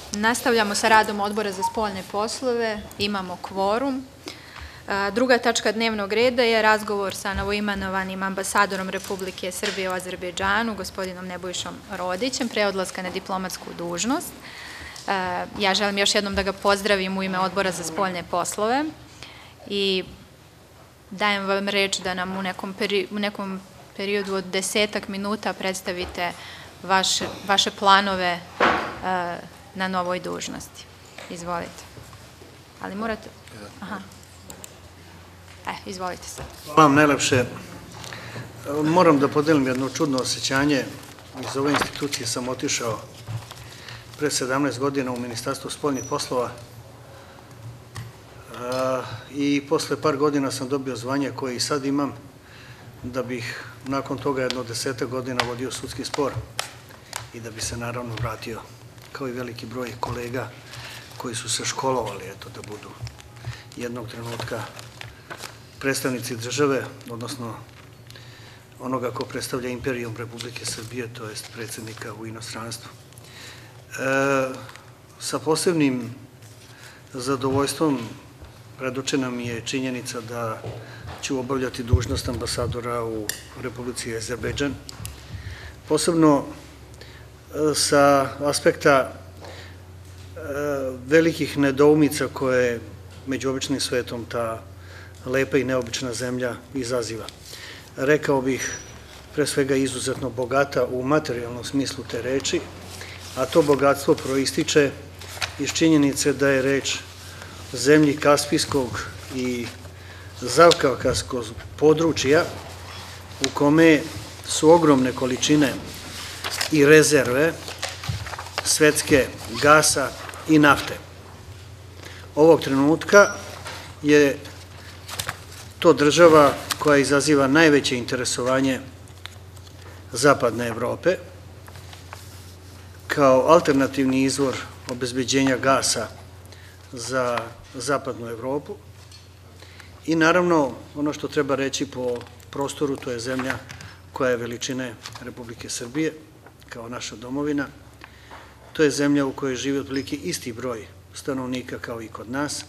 Nastavljamo sa radom Odbora za spoljne poslove, imamo kvorum. Druga tačka dnevnog reda je razgovor sa novoimenovanim ambasadorom Republike Srbije u Azerbejdžanu, gospodinom Nebojšom Rodićem, pre odlaska na diplomatsku dužnost. Ja želim još jednom da ga pozdravim u ime Odbora za spoljne poslove i dajem vam reč da nam u nekom periodu od 10 minuta predstavite vaše planove na novoj dužnosti. Izvolite. Ali morate... Aha. Izvolite sad. Hvala vam najlepše. Moram da podelim jedno čudno osjećanje. Iz ove institucije sam otišao pre 17 godina u Ministarstvo spoljnih poslova i posle par godina sam dobio zvanje koje i sad imam, da bih nakon toga jedno 10 godina vodio sudski spor i da bi se naravno vratio kao i veliki broj kolega koji su se školovali da budu jednog trenutka predstavnici države, odnosno onoga ko predstavlja imperijum Republike Srbije, to jest predsjednika u inostranstvu. Sa posebnim zadovoljstvom predočena mi je činjenica da ću obavljati dužnost ambasadora u Republici Azerbejdžan, posebno sa aspekta velikih nedoumica koje među običnim svetom ta lepa i neobična zemlja izaziva. Rekao bih, pre svega, izuzetno bogata u materijalnom smislu te reči, a to bogatstvo proističe iz činjenice da je reč zemlji Kaspijskog i Zavkavkaskog područja u kome su ogromne količine i rezerve svetske gasa i nafte. Ovog trenutka je to država koja izaziva najveće interesovanje Zapadne Evrope kao alternativni izvor obezbeđenja gasa za Zapadnu Evropu i naravno ono što treba reći po prostoru, to je zemlja koja je veličine Republike Srbije kao naša domovina. To je zemlja u kojoj živi otprilike isti broj stanovnika kao i kod nas.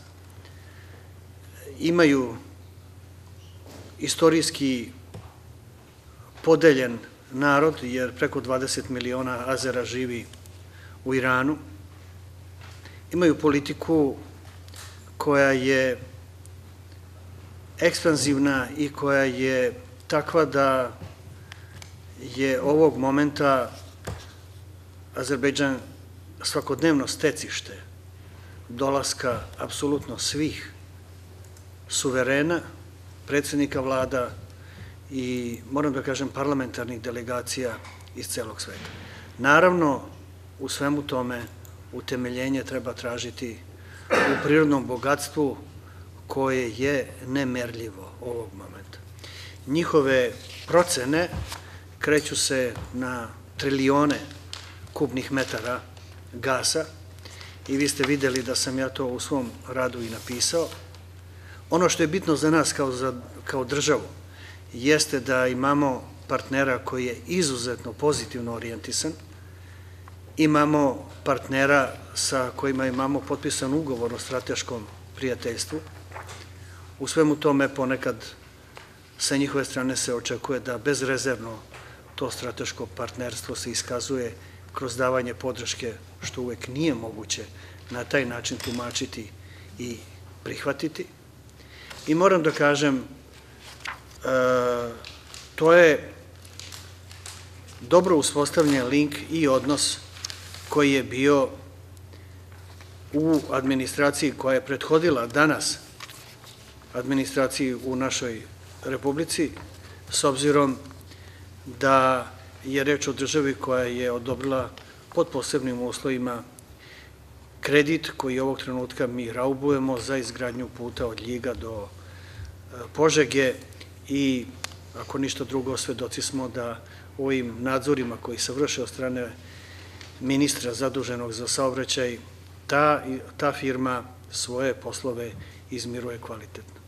Imaju istorijski podeljen narod, jer preko 20 miliona Azera živi u Iranu. Imaju politiku koja je ekspanzivna i koja je takva da je ovog momenta Azerbejdžan svakodnevno stecište dolaska apsolutno svih suverena, predsjednika vlada i, moram da kažem, parlamentarnih delegacija iz celog sveta. Naravno, u svemu tome utemeljenje treba tražiti u prirodnom bogatstvu koje je nemerljivo ovog momenta. Njihove procene kreću se na trilione kubnih metara gasa i vi ste videli da sam ja to u svom radu i napisao. Ono što je bitno za nas kao državu jeste da imamo partnera koji je izuzetno pozitivno orijentisan, imamo partnera sa kojima imamo potpisan ugovor o strateškom prijateljstvu. U svemu tome ponekad sa njihove strane se očekuje da bezrezervno to strateško partnerstvo se iskazuje kroz davanje podrške, što uvek nije moguće na taj način tumačiti i prihvatiti. I moram da kažem, to je dobro uspostavljen link i odnos koji je bio u administraciji koja je prethodila danas administraciji u našoj Republici, s obzirom da je reč o državi koja je odobrila pod posebnim uslovima kredit koji ovog trenutka mi raubujemo za izgradnju puta od Ljiga do Požege i, ako ništa drugo, svedoci smo da ovim nadzorima koji se vrše od strane ministra zaduženog za saobraćaj, ta firma svoje poslove izmiruje kvalitetno.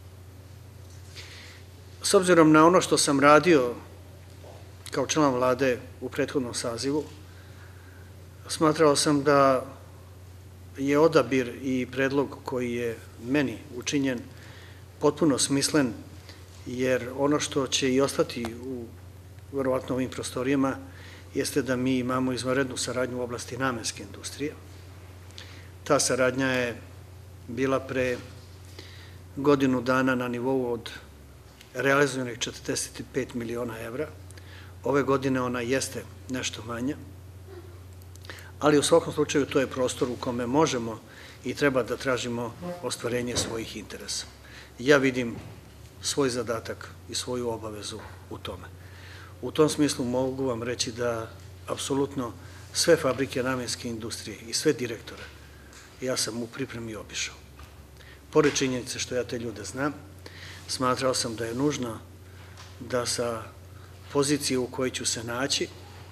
S obzirom na ono što sam radio kao član vlade u prethodnom sazivu, smatrao sam da je odabir i predlog koji je meni učinjen potpuno smislen, jer ono što će i ostati u verovatno ovim prostorijama jeste da mi imamo izvanrednu saradnju u oblasti namenske industrije. Ta saradnja je bila pre godinu dana na nivou od realizovanih 45 miliona evra. Ove godine ona jeste nešto manja, ali u svakom slučaju to je prostor u kome možemo i treba da tražimo ostvarenje svojih interesa. Ja vidim svoj zadatak i svoju obavezu u tome. U tom smislu mogu vam reći da apsolutno sve fabrike namenske industrije i sve direktore ja sam u pripremi obišao. Pored činjenice što ja te ljude znam, smatrao sam da je nužno da sa pozicije u kojoj ću se naći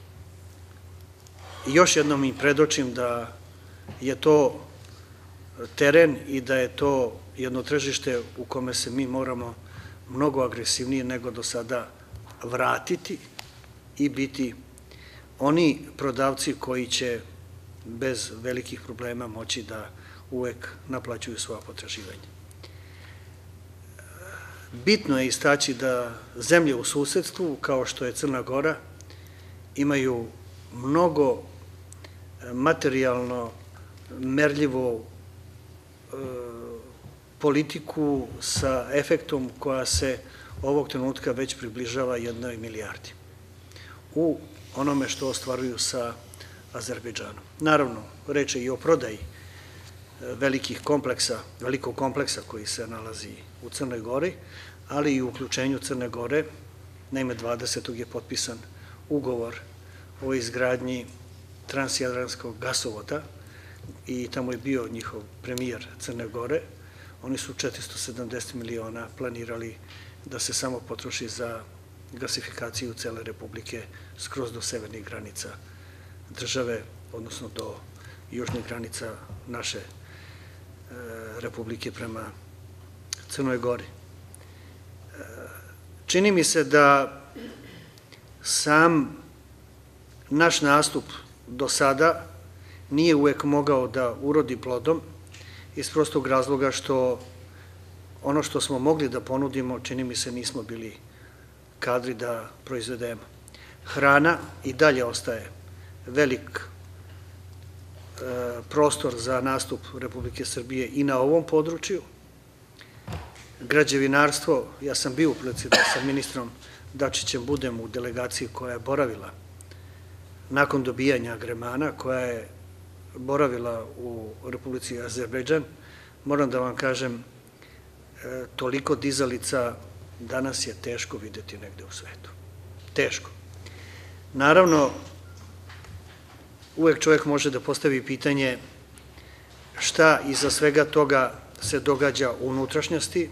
još jednom im predočim da je to teren i da je to jedno tržište u kome se mi moramo mnogo agresivnije nego do sada vratiti i biti oni prodavci koji će bez velikih problema moći da uvek naplaćuju svoja potraživanja. Bitno je istaći da zemlje u susedstvu, kao što je Crna Gora, imaju mnogo materijalno merljivu politiku sa efektom koja se ovog trenutka već približava 1 milijardi u onome što ostvaruju sa Azerbejdžanom. Naravno, reč je i o prodaji velikog kompleksa koji se nalazi u Crnoj Gori, ali i u uključenju Crne Gore. Naime, 20. je potpisan ugovor o izgradnji transjadranskog gasovoda i tamo je bio njihov premijer Crne Gore. Oni su 470 miliona planirali da se samo potroši za gasifikaciju cele Republike skroz do severnih granica države, odnosno do južnih granica naše Republike prema Crnoj Gori. Čini mi se da sam naš nastup do sada nije uvek mogao da urodi plodom iz prostog razloga što ono što smo mogli da ponudimo, čini mi se, nismo bili kadri da proizvedemo. Hrana i dalje ostaje velik prostor za nastup Republike Srbije i na ovom području. Građevinarstvo, ja sam bio u prilici da sa ministrom Dačićem budem u delegaciji koja je boravila nakon dobijanja agremana, koja je boravila u Republici Azerbejdžan. Moram da vam kažem, toliko dizalica danas je teško videti negde u svetu. Teško. Naravno, uvek čovjek može da postavi pitanje šta iza svega toga se događa u unutrašnjosti,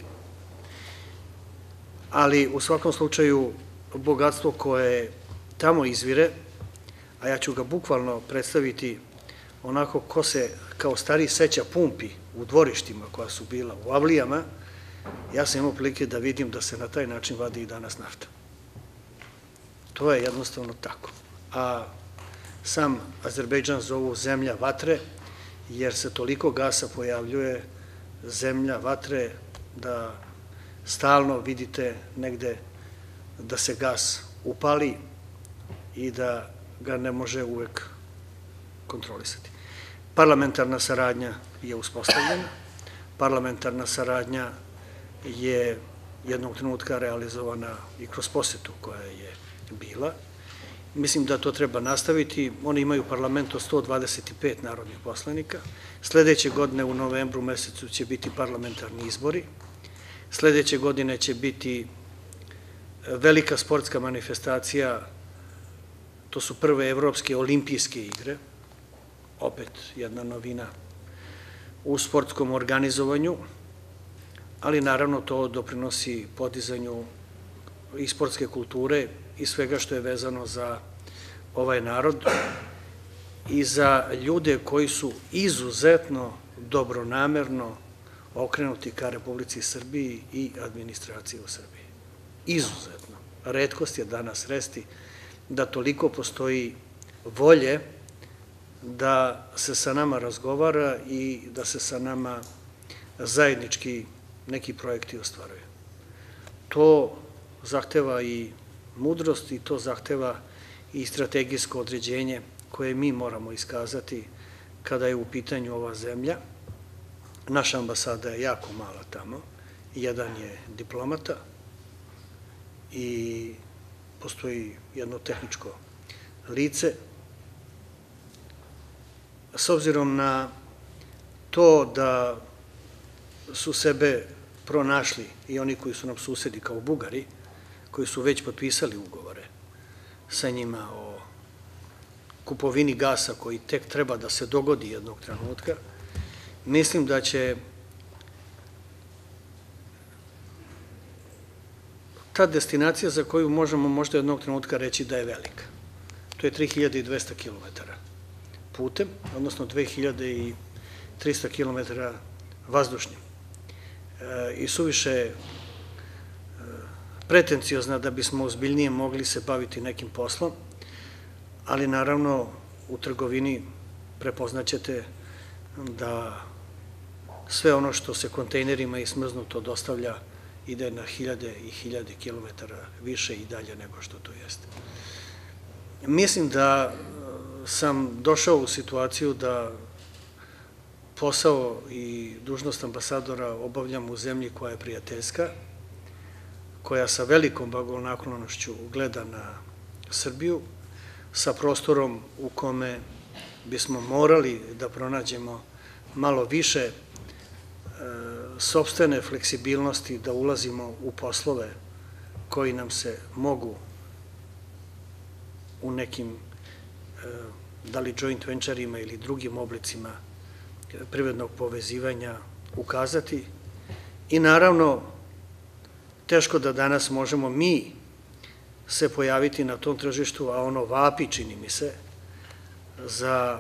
ali u svakom slučaju bogatstvo koje tamo izvire, a ja ću ga bukvalno predstaviti onako ko se kao stari seća pumpi u dvorištima koja su bila u avlijama, ja sam imao prilike da vidim da se na taj način vadi i danas nafta. To je jednostavno tako. A sam Azerbejdžan zovu zemlja vatre, jer se toliko gasa pojavljuje, zemlja vatre, da stalno vidite negde da se gas upali i da ga ne može uvek kontrolisati. Parlamentarna saradnja je uspostavljena, parlamentarna saradnja je jednog trenutka realizovana i kroz posetu koja je bila. Mislim da to treba nastaviti. Oni imaju parlament od 125 narodnih poslanika. Sledeće godine u novembru mesecu će biti parlamentarni izbori. Sledeće godine će biti velika sportska manifestacija, to su prve evropske olimpijske igre, opet jedna novina u sportskom organizovanju, ali naravno to doprinosi podizanju i sportske kulture i svega što je vezano za ovaj narod i za ljude koji su izuzetno dobronamerno okrenuti ka Republici Srbiji i administraciji u Srbiji. Izuzetno. Retkost je danas sresti da toliko postoji volje da se sa nama razgovara i da se sa nama zajednički neki projekti ostvaraju. To zahteva i mudrost i to zahteva i strategijsko određenje koje mi moramo iskazati kada je u pitanju ova zemlja. Naša ambasada je jako mala tamo, jedan je diplomata i postoji jedno tehničko lice. S obzirom na to da su sebe pronašli i oni koji su nam susedi kao Bugari, koji su već potpisali ugovore sa njima o kupovini gasa koji tek treba da se dogodi jednog trenutka, mislim da će ta destinacija za koju možemo možda jednog trenutka reći da je velika. To je 3200 km putem, odnosno 2300 km vazdušnim. I suviše pretenciozna da bismo ozbiljnije mogli se baviti nekim poslom, ali naravno u trgovini prepoznaćete da sve ono što se kontejnerima i smrznuto dostavlja ide na hiljade i hiljade kilometara više i dalje nego što to jeste. Mislim da sam došao u situaciju da posao i dužnost ambasadora obavljam u zemlji koja je prijateljska, koja sa velikom blagonaklonošću gleda na Srbiju, sa prostorom u kome bismo morali da pronađemo malo više sopstvene fleksibilnosti da ulazimo u poslove koji nam se mogu u nekim, da li joint venture-ima ili drugim oblicima privrednog povezivanja ukazati. I naravno, teško da danas možemo mi se pojaviti na tom tržištu, a ono vapi, čini mi se, za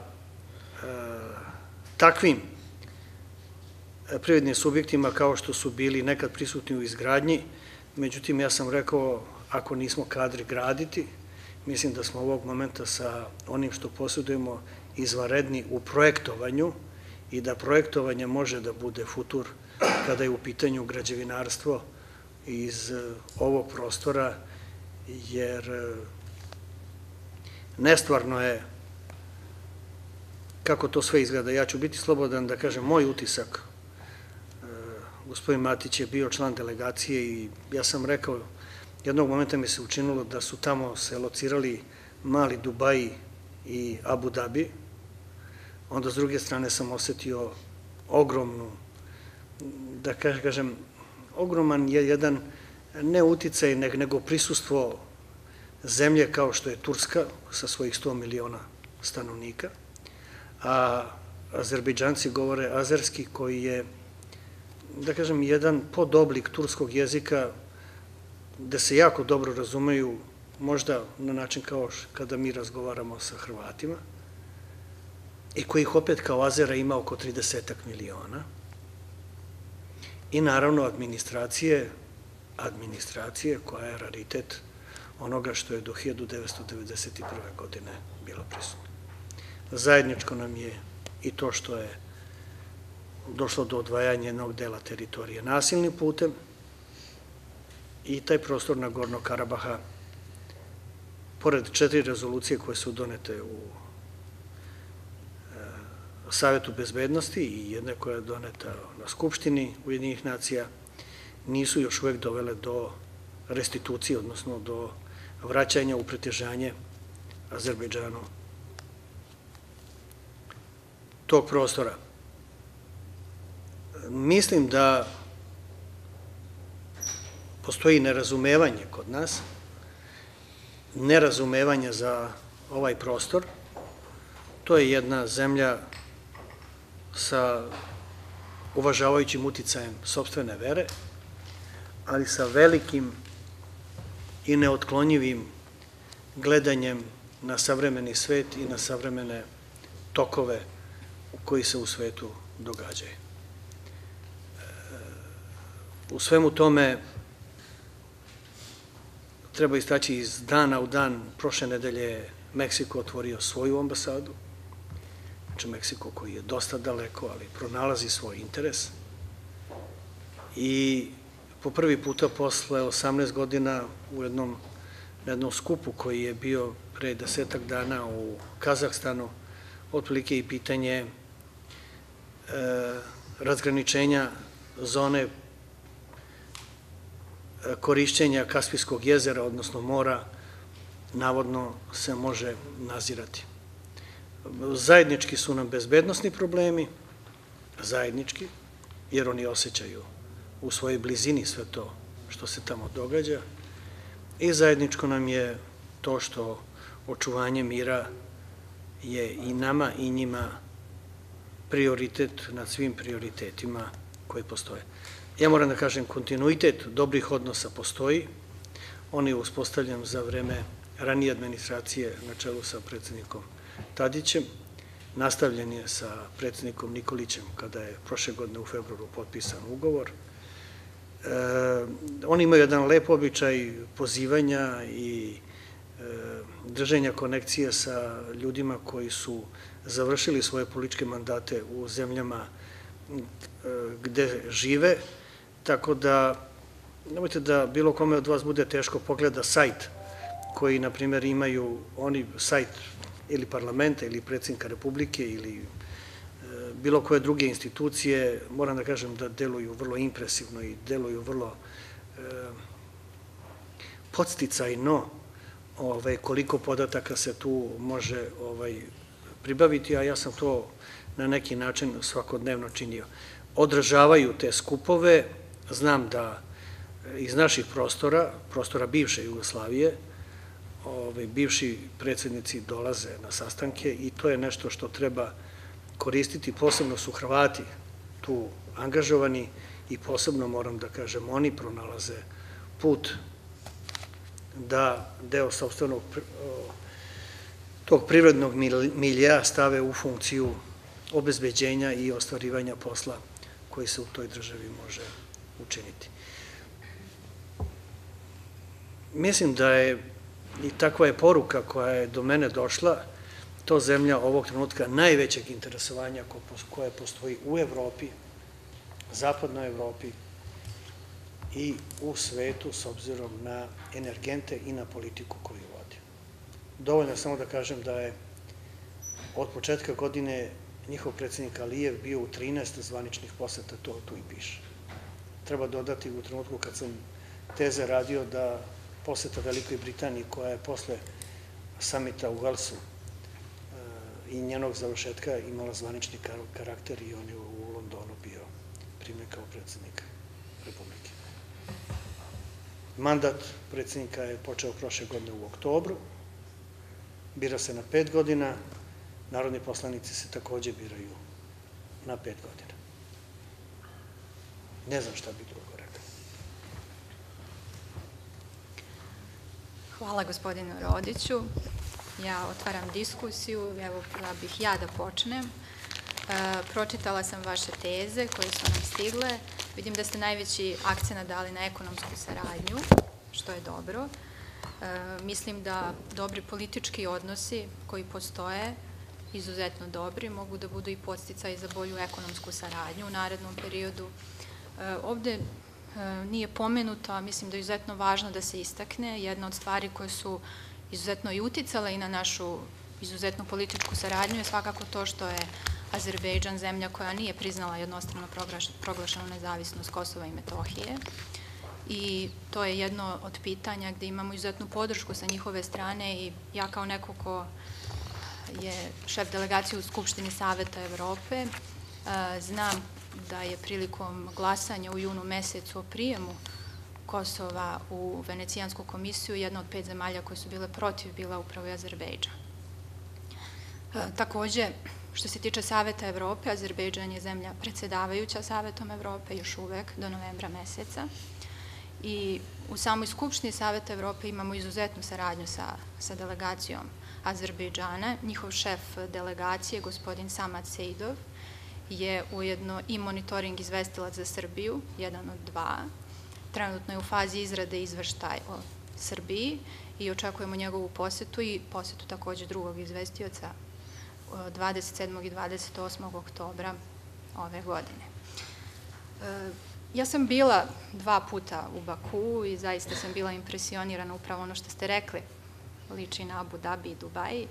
takvim privrednim subjektima kao što su bili nekad prisutni u izgradnji. Međutim, ja sam rekao, ako nismo kadri graditi, mislim da smo ovog momenta sa onim što posjedujemo izvanredni u projektovanju i da projektovanje može da bude futur kada je u pitanju građevinarstvo iz ovog prostora, jer nestvarno je kako to sve izgleda. Ja ću biti slobodan da kažem moj utisak. Gospodin Matić je bio član delegacije i ja sam rekao, jednog momenta mi se učinilo da su tamo se locirali mali Dubaji i Abu Dhabi. Onda s druge strane sam osetio ogromnu, da kažem, ogroman je jedan ne uticaj, nego prisustvo zemlje kao što je Turska sa svojih 100 miliona stanovnika, a Azerbejdžanci govore azerski koji je, da kažem, jedan podoblik turskog jezika gde se jako dobro razumeju, možda na način kao kada mi razgovaramo sa Hrvatima, i kojih opet kao Azera ima oko 30 miliona. I naravno administracije koja je raritet onoga što je do 1991. godine bilo prisutno. Zajedničko nam je i to što je došlo do odvajanja jednog dela teritorije nasilnim putem i taj prostor na Gornog Karabaha, pored 4 rezolucije koje su donete u Savetu bezbednosti i jedne koja je doneta na Skupštini Ujedinjenih nacija, nisu još uvek dovele do restitucije, odnosno do vraćanja u pretežanje Azerbejdžanu tog prostora. Mislim da postoji nerazumevanje kod nas, nerazumevanje za ovaj prostor. To je jedna zemlja sa uvažavajućim uticajem sopstvene vere, ali sa velikim i neotklonjivim gledanjem na savremeni svet i na savremene tokove koji se u svetu događaju. U svemu tome treba istaći iz dana u dan. Prošle nedelje je Meksiko otvorio svoju ambasadu znači Meksiko koji je dosta daleko, ali pronalazi svoj interes. I po prvi puta posle 18 godina u jednom skupu koji je bio pre 10-ak dana u Kazahstanu, otprilike i pitanje razgraničenja zone korišćenja Kaspijskog jezera, odnosno mora, navodno se može nazirati. Zajednički su nam bezbednosni problemi, zajednički, jer oni osjećaju u svojoj blizini sve to što se tamo događa, i zajedničko nam je to što očuvanje mira je i nama i njima prioritet nad svim prioritetima koji postoje. Ja moram da kažem, kontinuitet dobrih odnosa postoji, on je uspostavljen za vreme ranije administracije na čelu sa predsednikom Tadićem, nastavljen je sa predsednikom Nikolićem kada je prošle godine u februaru potpisan ugovor. Oni imaju jedan lep običaj pozivanja i držanja konekcije sa ljudima koji su završili svoje političke mandate u zemljama gde žive, tako da nemojte da bilo kome od vas bude teško pogleda sajt koji, na primjer, imaju oni sajt ili parlamenta ili predsjednika Republike ili bilo koje druge institucije. Moram da kažem da deluju vrlo impresivno i deluju vrlo podsticajno koliko podataka se tu može pribaviti, a ja sam to na neki način svakodnevno činio. Odražavaju te skupove, znam da iz naših prostora bivše Jugoslavije, bivši predsednici dolaze na sastanke i to je nešto što treba koristiti. Posebno su Hrvati tu angažovani i posebno, moram da kažem, oni pronalaze put da deo sopstvenog tog privrednog milija stave u funkciju obezbeđenja i ostvarivanja posla koji se u toj državi može učiniti. Mislim da je i takva je poruka koja je do mene došla, to zemlja ovog trenutka najvećeg interesovanja koje postoji u Evropi, zapadnoj Evropi i u svetu s obzirom na energente i na politiku koju vodi. Dovoljno je samo da kažem da je od početka godine njihov predsednik Alijev bio u 13 zvaničnih poseta, to tu i piše. Treba dodati u trenutku kad sam teze radio da poseta Velikoj Britaniji, koja je posle samita u Velsu i njenog završetka imala zvanični karakter, i on je u Londonu bio primljen kao predsednik Republike. Mandat predsednika je počeo prošle godine u oktobru, bira se na 5 godina, narodni poslanici se takođe biraju na 5 godina. Ne znam šta bi drugo rekao. Hvala gospodinu Rodiću. Ja otvaram diskusiju, evo bih ja da počnem. Pročitala sam vaše teze koje su nam stigle. Vidim da ste najveći akcenat dali na ekonomsku saradnju, što je dobro. Mislim da dobri politički odnosi koji postoje, izuzetno dobri, mogu da budu i podsticaj za bolju ekonomsku saradnju u narednom periodu. Ovde nije pomenuto, a mislim da je izuzetno važno da se istakne, jedna od stvari koje su izuzetno i uticale i na našu izuzetnu političku saradnju je svakako to što je Azerbejdžan zemlja koja nije priznala jednostrano proglašenu nezavisnost Kosova i Metohije, i to je jedno od pitanja gde imamo izuzetnu podršku sa njihove strane, i ja kao neko ko je šef delegacije u Skupštini Saveta Evrope znam da je prilikom glasanja u junu mesecu o prijemu Kosova u Venecijansku komisiju jedna od 5 zemalja koje su bile protiv bila upravo i Azerbejdžan. Takođe, što se tiče Saveta Evrope, Azerbejdžan je zemlja predsedavajuća Savetom Evrope još uvek do novembra meseca, i u samoj Skupštini Saveta Evrope imamo izuzetnu saradnju sa delegacijom Azerbejdžana. Njihov šef delegacije, gospodin Samad Sejdov, je ujedno i monitoring izvestilac za Srbiju, jedan od 2. Trenutno je u fazi izrade izveštaj o Srbiji i očekujemo njegovu posetu i posetu takođe drugog izvestioca 27. i 28. oktobra ove godine. Ja sam bila 2 puta u Bakuu i zaista sam bila impresionirana upravo ono što ste rekli, liči na Abu Dhabi i Dubaji.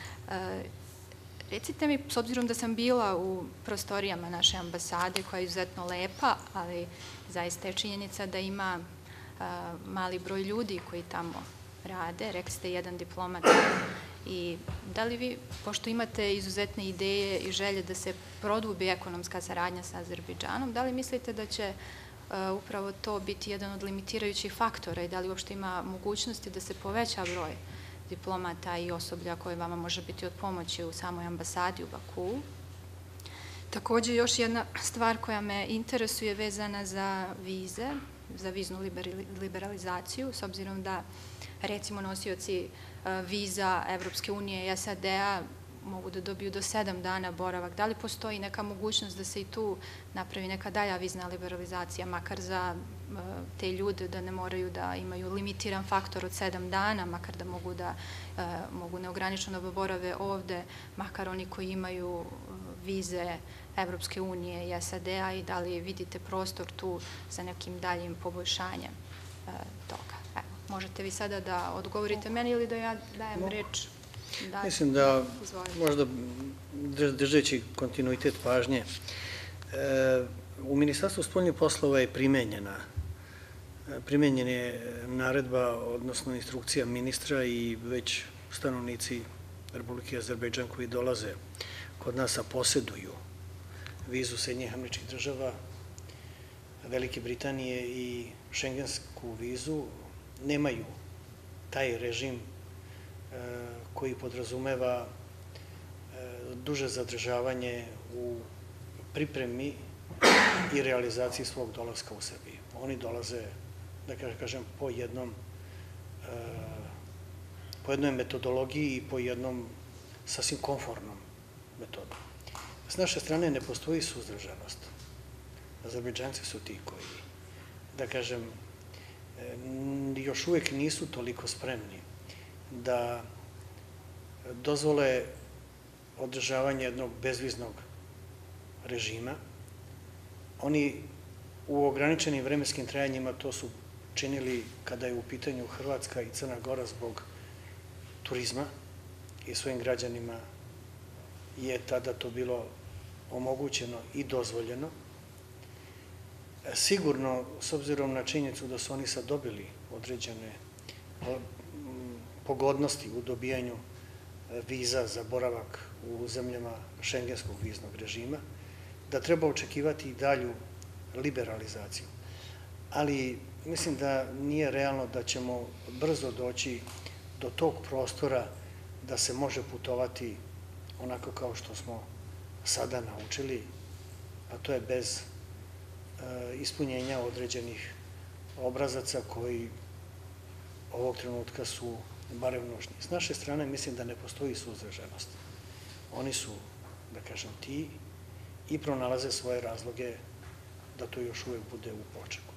Recite mi, s obzirom da sam bila u prostorijama naše ambasade, koja je izuzetno lepa, ali zaista je činjenica da ima mali broj ljudi koji tamo rade, rekli ste jedan diplomat, i da li vi, pošto imate izuzetne ideje i želje da se produbi ekonomska saradnja sa Azerbejdžanom, da li mislite da će upravo to biti jedan od limitirajućih faktora i da li uopšte ima mogućnosti da se poveća broj diplomata i osoblja koje vama može biti od pomoći u samoj ambasadi u Bakuu? Takođe, još jedna stvar koja me interesuje vezana za vize, za viznu liberalizaciju, s obzirom da, recimo, nosioci viza Evropske unije i SAD-a mogu da dobiju do 7 dana boravak. Da li postoji neka mogućnost da se i tu napravi neka dalja vizna liberalizacija, makar za te ljude da ne moraju da imaju limitiran faktor od 7 dana, makar da mogu neograničeno da borave ovde, makar oni koji imaju vize Evropske unije i SAD-a, i da li vidite prostor tu za nekim daljim poboljšanjem toga? Evo, možete vi sada da odgovorite meni ili da ja dajem reč? Mislim da možda držeći kontinuitet pažnje, u Ministarstvu spoljnih poslova je primenjena je naredba, odnosno instrukcija ministra, i već stanovnici Republike Azerbejdžan koji dolaze kod nas, a poseduju vizu Sjedinjenih Američkih Država, Velike Britanije i šengensku vizu, nemaju taj režim koji podrazumeva duže zadržavanje u pripremi i realizaciji svog dolaska u Srbiji. Oni dolaze, da kažem, po jednoj metodologiji i po jednom sasvim konformnom metodom. S naše strane ne postoji suzdržanost. Azerbejdžanci su ti koji, da kažem, još uvek nisu toliko spremni da dozvole održavanje jednog bezviznog režima. Oni u ograničenim vremenskim trajanjima to su činili kada je u pitanju Hrvatska i Crna Gora zbog turizma, i svojim građanima je tada to bilo omogućeno i dozvoljeno. Sigurno, s obzirom na činjenicu da su oni sad dobili određene pogodnosti u dobijanju viza za boravak u zemljama šengenskog viznog režima, da treba očekivati i dalju liberalizaciju. Ali mislim da nije realno da ćemo brzo doći do tog prostora da se može putovati onako kao što smo sada naučili, a to je bez ispunjenja određenih obrazaca koji ovog trenutka su barem nužni. S naše strane mislim da ne postoji suzdržanost. Oni su, da kažem, ti i pronalaze svoje razloge da to još uvek bude u počeku.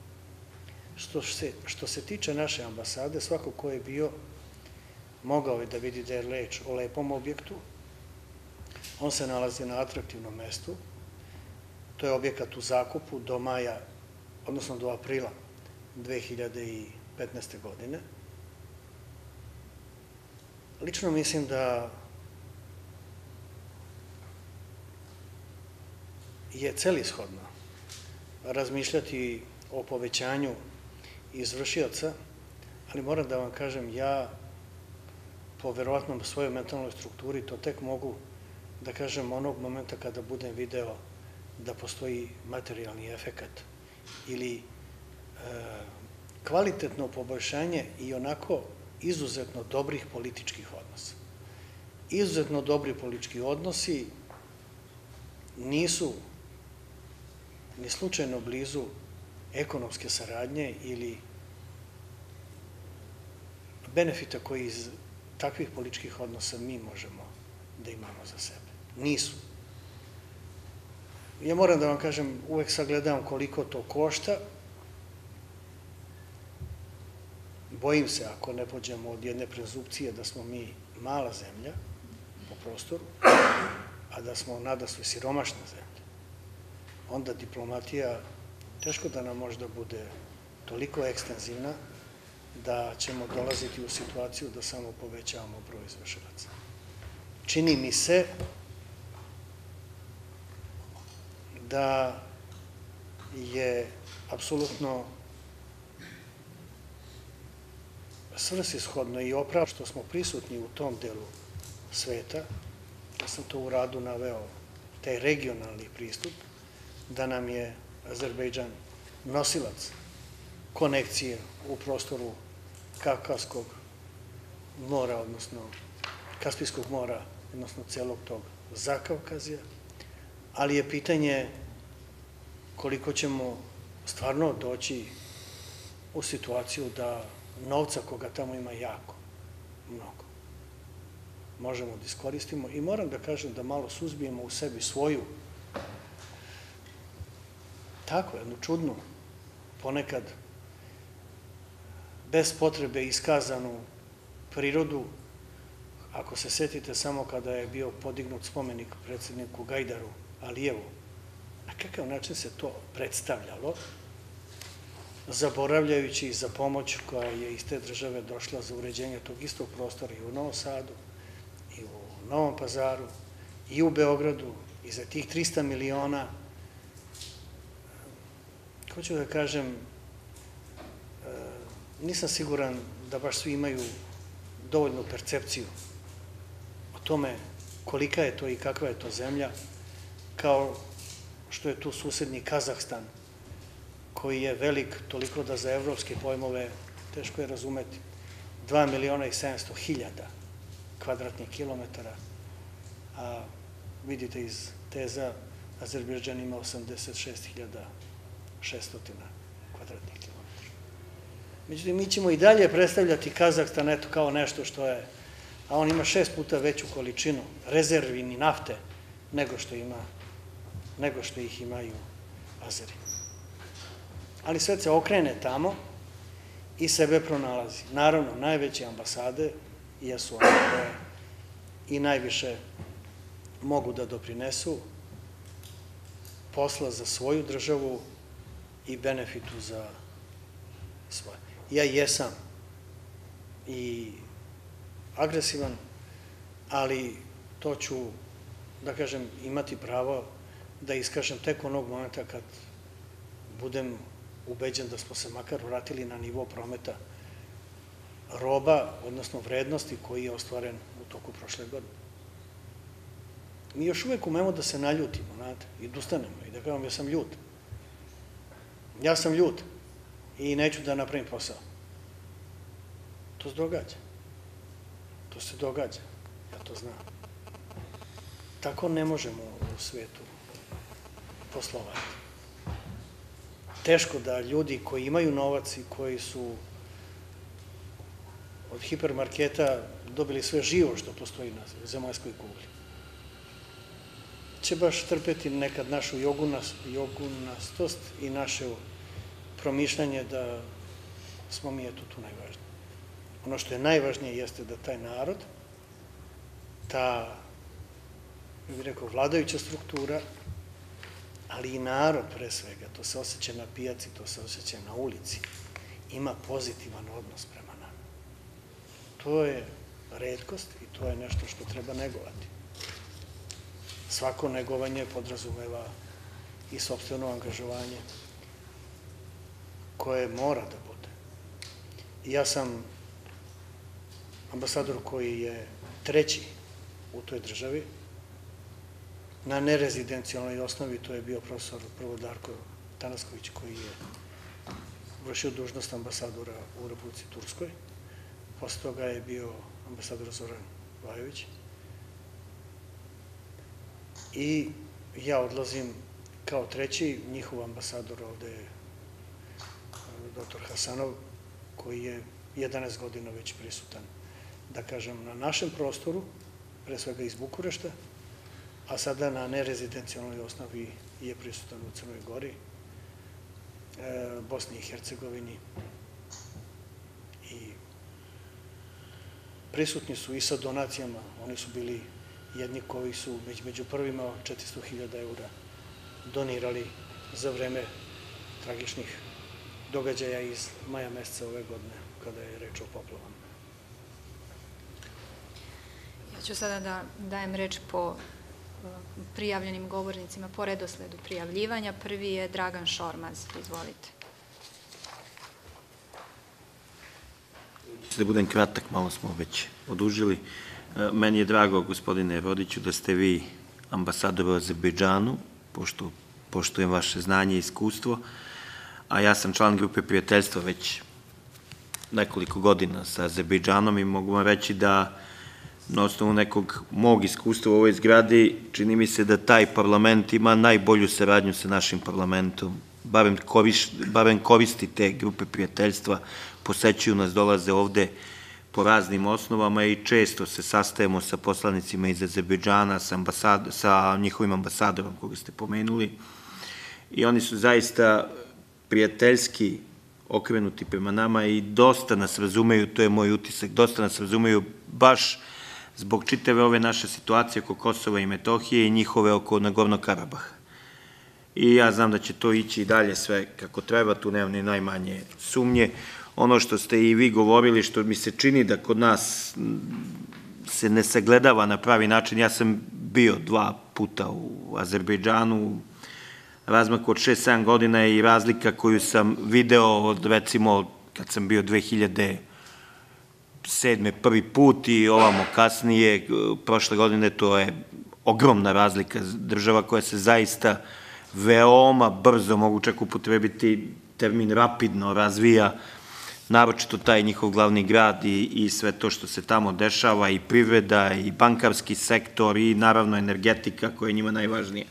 Što se tiče naše ambasade, svako ko je bio mogao je da vidi da je reč o lepom objektu. On se nalazi na atraktivnom mestu. To je objekat u zakupu do maja, odnosno do aprila 2015. godine. Lično mislim da je celishodno razmišljati o povećanju izvršioca, ali moram da vam kažem, ja po verovatnom svojoj mentalnoj strukturi to tek mogu da kažem onog momenta kada budem video da postoji materijalni efekat ili kvalitetno poboljšanje i onako izuzetno dobrih političkih odnosa. Izuzetno dobri politički odnosi nisu ni slučajno blizu ekonomske saradnje ili benefita koji iz takvih političkih odnosa mi možemo da imamo za sebe. Nisu. Ja moram da vam kažem, uvek sagledam koliko to košta. Bojim se, ako ne pođemo od jedne prezupcije da smo mi mala zemlja, poput prostoru, a da smo nadasve siromašna zemlja, onda diplomatija teško da nam možda bude toliko ekstenzivna da ćemo dolaziti u situaciju da samo povećavamo broj izvršilaca. Čini mi se da je apsolutno svrsishodno i opravdano što smo prisutni u tom delu sveta, ja sam to u radu naveo, taj regionalni pristup, da nam je Azerbejdžan nosilac konekcije u prostoru Kavkazskog mora, odnosno Kaspijskog mora, odnosno celog tog Zakavkazija, ali je pitanje koliko ćemo stvarno doći u situaciju da novca koga tamo ima jako mnogo možemo da iskoristimo i moram da kažem da malo suzbijemo u sebi svoju tako jednu čudnu, ponekad bez potrebe iskazanu prirodu. Ako se setite samo kada je bio podignut spomenik predsjedniku Gajdaru Alijevu, na kakav način se to predstavljalo, zaboravljajući za pomoć koja je iz te države došla za uređenje tog istog prostora i u Novom Sadu, i u Novom Pazaru, i u Beogradu, i za tih 300 miliona. Hoću da kažem, nisam siguran da baš svi imaju dovoljnu percepciju o tome kolika je to i kakva je to zemlja, kao što je tu susedni Kazahstan, koji je velik toliko da za evropske pojmove teško je razumeti, 2.700.000 kvadratnih kilometara, a vidite iz teza Azerbejdžan ima 86.600 kvadratnih kilometara. Međutim, mi ćemo i dalje predstavljati Kazahstan eto kao nešto što je, a on ima 6 puta veću količinu rezervi ni nafte nego što ih imaju Azeri. Ali sve se okrene tamo i sebe pronalazi. Naravno, najveće ambasade jesu one koje i najviše mogu da doprinesu posla za svoju državu i benefitu za svoje. Ja jesam i agresivan, ali to ću, da kažem, imati pravo da iskažem tek onog momenta kad budem ubeđen da smo se makar vratili na nivo prometa roba, odnosno vrednosti koji je ostvaren u toku prošle godine. Mi još uvek umemo da se naljutimo, znate, i da ustanemo i da kažem ja sam ljut. Ja sam ljut i neću da napravim posao. To se događa. To se događa. Ja to znam. Tako ne možemo u svetu poslovati. Teško da ljudi koji imaju novac i koji su od hipermarketa dobili sve živo što postoji na zemaljskoj kugli, će baš trpeti nekad našu jogunastost i naše promišljanje da smo mi eto tu najvažniji. Ono što je najvažnije jeste da taj narod, ta, bih rekao, vladajuća struktura, ali i narod pre svega, to se osjeća na pijaci, to se osjeća na ulici, ima pozitivan odnos prema nama. To je retkost i to je nešto što treba negovati. Svako negovanje podrazumeva i sopstveno angažovanje koje mora da bude. Ja sam ambasador koji je treći u toj državi, na nerezidencijalnoj osnovi, to je bio profesor prvo Darko Tanasković koji je vršio dužnost ambasadora u Republici Turskoj, posle toga je bio ambasador Zoran Vajović i ja odlazim kao treći, njihov ambasador ovde je dr. Hasanov koji je 11 godina već prisutan, da kažem, na našem prostoru, pre svega iz Bukurešta, a sada na nerezidencijalnoj osnovi je prisutan u Crnoj Gori, Bosni i Hercegovini i prisutni su i sa donacijama, oni su bili jedni koji su među prvima 400.000 eura donirali za vreme tragičnih događaja iz maja meseca ove godine, kada je reč o poplavama. Ja ću sada da dajem reč po prijavljenim govornicima, po redosledu prijavljivanja. Prvi je Dragan Šormaz. Izvolite. Da budem kratak, malo smo već odužili. Meni je drago, gospodine Rodiću, da ste vi ambasador u Azerbejdžanu, pošto poštujem vaše znanje i iskustvo, a ja sam član grupe prijateljstva već nekoliko godina sa Azerbejdžanom i mogu vam reći da na osnovu nekog mog iskustva u ovoj zgradi čini mi se da taj parlament ima najbolju saradnju sa našim parlamentom, barem koristi te grupe prijateljstva, posećuju nas, dolaze ovde po raznim osnovama i često se sastajemo sa poslanicima iz Azerbejdžana, sa njihovim ambasadorom koga ste pomenuli i oni su zaista prijateljski okrenuti prema nama i dosta nas razumeju, to je moj utisak, dosta nas razumeju baš zbog čitave ove naše situacije oko Kosova i Metohije i njihove oko Nagornog Karabaha. I ja znam da će to ići i dalje sve kako treba, tu nemam ni najmanje sumnje. Ono što ste i vi govorili, što mi se čini da kod nas se ne sagledava na pravi način, ja sam bio 2 puta u Azerbejdžanu, razmak od 6-7 godina i razlika koju sam video od, recimo, kad sam bio 2007. prvi put i ovamo kasnije, prošle godine, to je ogromna razlika. Država koja se zaista veoma brzo, mogu čak upotrebiti termin rapidno, razvija, naročito taj njihov glavni grad i sve to što se tamo dešava, i privreda, i bankarski sektor, i naravno energetika koja je njima najvažnija.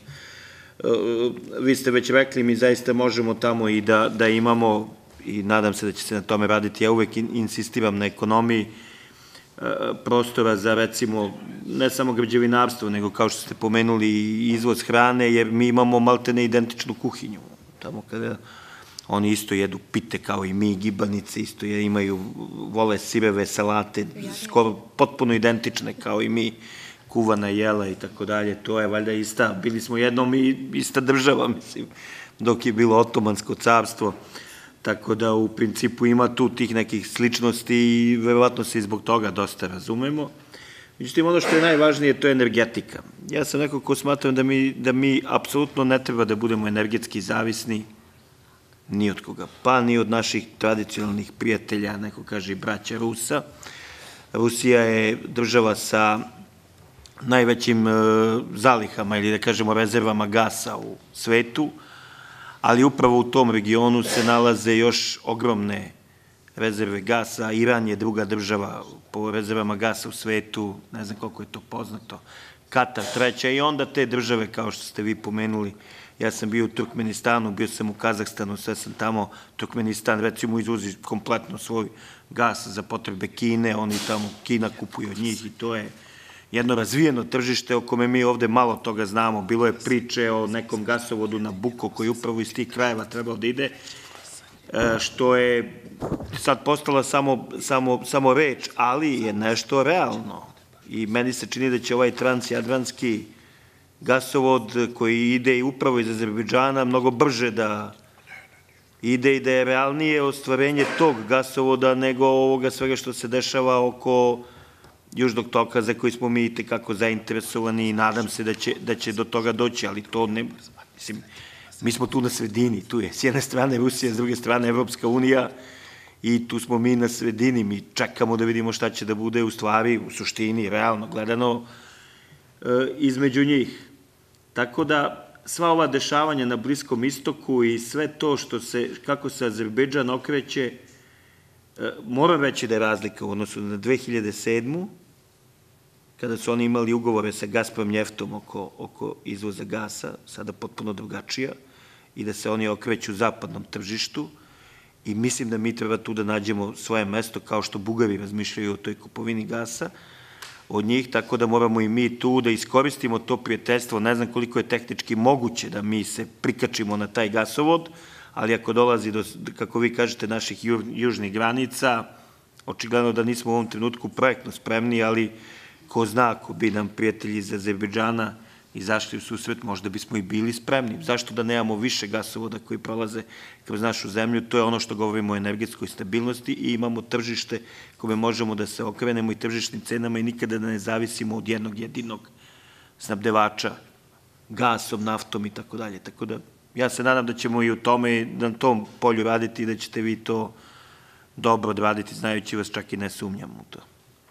Vi ste već rekli, mi zaista možemo tamo i da imamo, i nadam se da će se na tome raditi, ja uvek insistiram na ekonomiji, prostora za, recimo, ne samo građevinarstvo, nego kao što ste pomenuli i izvoz hrane, jer mi imamo maltene identičnu kuhinju. Tamo kada oni isto jedu pite kao i mi, gibanice, isto imaju, vole sireve, salate, skoro potpuno identične kao i mi, kuvana jela i tako dalje, to je valjda ista, bili smo jednom i ista država, mislim, dok je bilo Otomansko carstvo, tako da u principu ima tu tih nekih sličnosti i verovatno se i zbog toga dosta razumemo. Međutim, ono što je najvažnije, to je energetika. Ja sam neko ko smatram da mi apsolutno ne treba da budemo energetski zavisni ni od koga, pa ni od naših tradicionalnih prijatelja, neko kaže i braća Rusa. Rusija je država sa najvećim zalihama ili da kažemo rezervama gasa u svetu, ali upravo u tom regionu se nalaze još ogromne rezerve gasa. Iran je druga država po rezervama gasa u svetu, ne znam koliko je to poznato, Katar treća, i onda te države kao što ste vi pomenuli. Ja sam bio u Turkmenistanu, bio sam u Kazahstanu, sve sam tamo. Turkmenistan recimo izvozi kompletno svoj gas za potrebe Kine, oni tamo, Kina kupuje od njih i to je jedno razvijeno tržište o kome mi ovde malo toga znamo. Bilo je priče o nekom gasovodu Nabucco koji upravo iz tih krajeva trebao da ide, što je sad postala samo reč, ali je nešto realno. I meni se čini da će ovaj transjadranski gasovod koji ide i upravo iz Azerbejdžana mnogo brže da ide i da je realnije ostvarenje tog gasovoda nego ovoga svega što se dešava oko Južnog toka, za koji smo mi itekako zainteresovani i nadam se da će do toga doći, ali to ne, mislim, mi smo tu na sredini, tu je s jedne strane Rusija, s druge strane Evropska unija i tu smo mi na sredini, mi čekamo da vidimo šta će da bude u stvari, u suštini, realno gledano, između njih. Tako da sva ova dešavanja na Bliskom istoku i sve to kako se Azerbejdžan okreće, moram reći da je razlika u odnosu na 2007. kada su oni imali ugovore sa Gazprom Njeftom oko izvoza gasa, sada potpuno drugačija, i da se oni okreću zapadnom tržištu i mislim da mi treba tu da nađemo svoje mesto kao što Bugari razmišljaju o toj kupovini gasa od njih, tako da moramo i mi tu da iskoristimo to prijateljstvo. Ne znam koliko je tehnički moguće da mi se prikačimo na taj gasovod, ali ako dolazi do, kako vi kažete, naših južnih granica, očigledno da nismo u ovom trenutku projektno spremni, ali ko zna, ako bi nam prijatelji iz Azerbejdžana izašli u susret, možda bismo i bili spremni. Zašto da nemamo više gasovoda koji prolaze kroz našu zemlju? To je ono što govorimo o energetskoj stabilnosti i imamo tržište kome možemo da se okrenemo i tržišnim cenama i nikada da ne zavisimo od jednog jedinog snabdevača gasom, naftom i tako dalje. Tako da ja se nadam da ćemo i u tome i na tom polju raditi i da ćete vi to dobro odraditi, znajući vas, čak i ne sumnjam u to.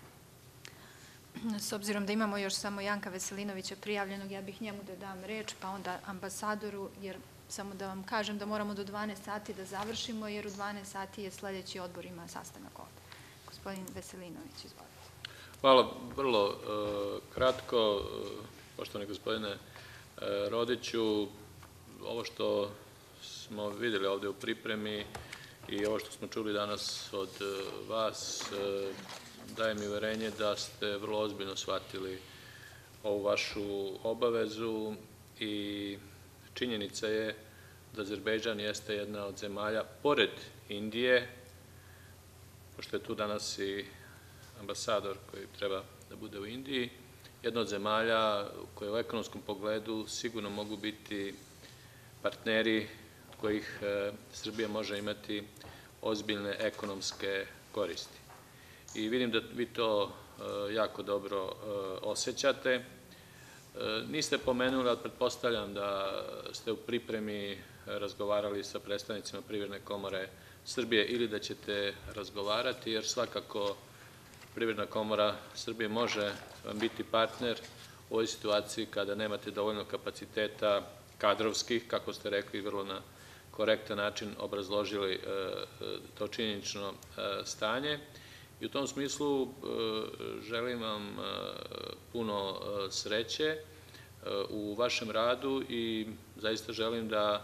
S obzirom da imamo još samo Janka Veselinovića prijavljenog, ja bih njemu da dam reč, pa onda ambasadoru, jer samo da vam kažem da moramo do 12 sati da završimo, jer u 12 sati je sledeći odbor, ima sastanak ovde. Gospodin Veselinović, izvolite. Hvala, vrlo kratko, poštovani gospodine Rodiću. Ovo što smo videli ovde u pripremi i ovo što smo čuli danas od vas daje mi uverenje da ste vrlo ozbiljno shvatili ovu vašu obavezu i činjenica je da Azerbejdžan jeste jedna od zemalja, pored Indije, pošto je tu danas i ambasador koji treba da bude u Indiji, jedna od zemalja koje u ekonomskom pogledu sigurno mogu biti partneri od kojih Srbija može imati ozbiljne ekonomske koristi. I vidim da vi to jako dobro osjećate. Niste pomenuli, ali pretpostavljam da ste u pripremi razgovarali sa predstavnicima Privredne komore Srbije ili da ćete razgovarati, jer svakako Privredna komora Srbije može vam biti partner u ovoj situaciji kada nemate dovoljno kapaciteta kadrovskih, kako ste rekli, vrlo na korektan način obrazložili to činjenično stanje. I u tom smislu želim vam puno sreće u vašem radu i zaista želim da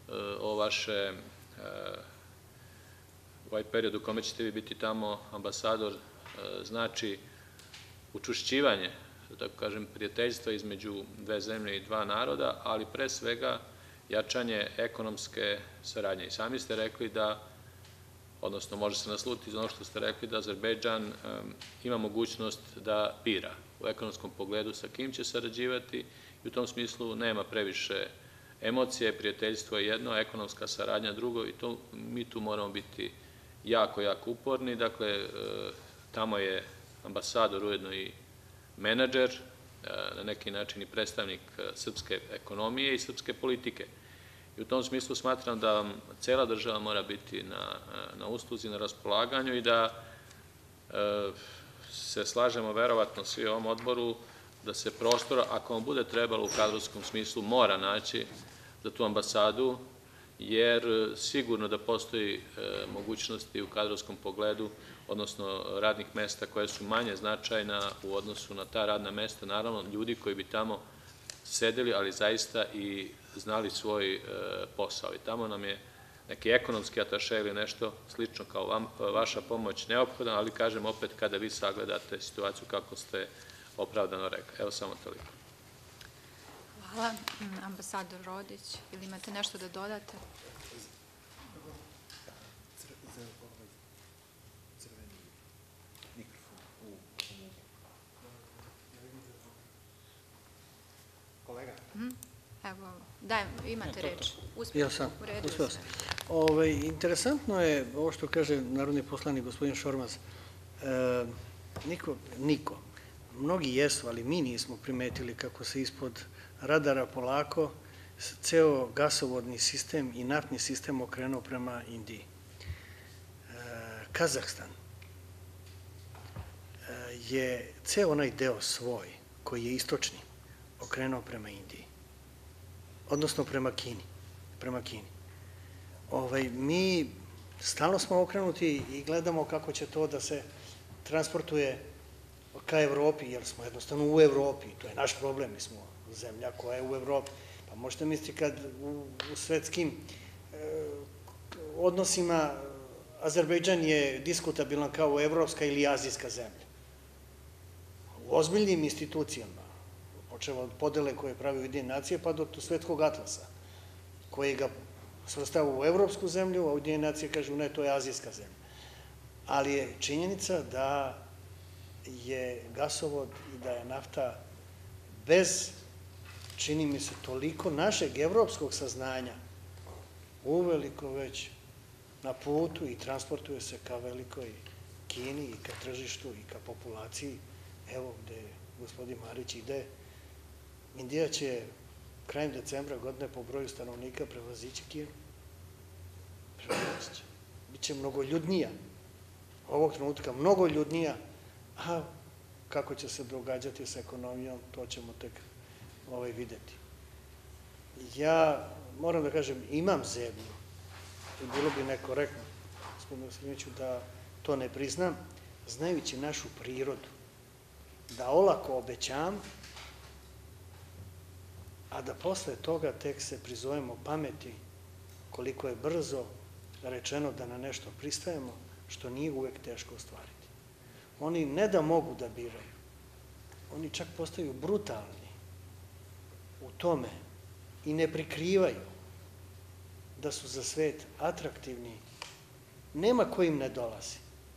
ovaj period u kome ćete vi biti tamo ambasador znači učvršćivanje, da tako kažem, prijateljstva između dve zemlje i dva naroda, ali pre svega jačanje ekonomske saradnje. I sami ste rekli da, odnosno može se naslutiti iz ono što ste rekli, da Azerbejdžan ima mogućnost da bira u ekonomskom pogledu sa kim će sarađivati i u tom smislu nema previše emocije, prijateljstvo je jedno, ekonomska saradnja drugo i mi tu moramo biti jako, jako uporni. Dakle, tamo je ambasador ujedno i menadžer, na neki način i predstavnik srpske ekonomije i srpske politike. I u tom smislu smatram da vam cela država mora biti na usluzi, na raspolaganju i da se slažemo verovatno svi u ovom odboru da se prostora, ako vam bude trebalo u kadrovskom smislu, mora naći za tu ambasadu, jer sigurno da postoji mogućnosti u kadrovskom pogledu, odnosno radnih mesta koje su manje značajna u odnosu na ta radna mesta, naravno ljudi koji bi tamo sedeli, ali zaista i znali svoj posao. I tamo nam je neki ekonomski ataše ili nešto slično kao vaša pomoć neophodna, ali kažem opet kada vi sagledate situaciju kako ste opravdano rekli. Evo samo toliko. Hvala. Ambasador Rodić, ili imate nešto da dodate? Evo, dajem, imate reč. Ja sam, uspio sam. Interesantno je ovo što kaže narodni poslanik gospodin Šormaz. Niko, mnogi jesu, ali mi nismo primetili kako se ispod radara polako ceo gasovodni sistem i naftni sistem okrenuo prema Indiji. Kazahstan je ceo onaj deo svoj, koji je istočni, okrenuo prema Indiji, odnosno prema Kini. Mi stalno smo okrenuti i gledamo kako će to da se transportuje ka Evropi, jer smo jednostavno u Evropi, to je naš problem, mi smo zemlja koja je u Evropi. Pa možete misliti kad u svetskim odnosima Azerbejdžan je diskutabilan kao evropska ili azijska zemlja. U ozbiljnim institucijama, počeo od podele koje pravi Ujedinjene nacije pa do svetskog atlasa, koji ga svrstava u evropsku zemlju, a Ujedinjene nacije kažu ne, to je azijska zemlja. Ali je činjenica da je gasovod i da je nafta bez, čini mi se, toliko našeg evropskog saznanja uveliko već na putu i transportuje se ka velikoj Kini i ka tržištu i ka populaciji. Evo gde gospodin Marić ide, Indija će krajem decembra godine po broju stanovnika prevazići Kinu. Prevazići će. Biće mnogo ljudnija. Ovog trenutka mnogo ljudnija, a kako će se događati sa ekonomijom, to ćemo tek videti. Ja moram da kažem, imam zebnju i bilo bi nekorektno, gospodinu Veselinoviću, da to ne priznam, znajući našu prirodu, da olako obećam, a da posle toga tek se prizovemo pameti koliko je brzo rečeno da na nešto pristajemo, što nije uvek teško ostvariti. Oni ne da mogu da biraju, oni čak postaju brutalni u tome i ne prikrivaju da su za svet atraktivni. Nema ko im ne dolazi.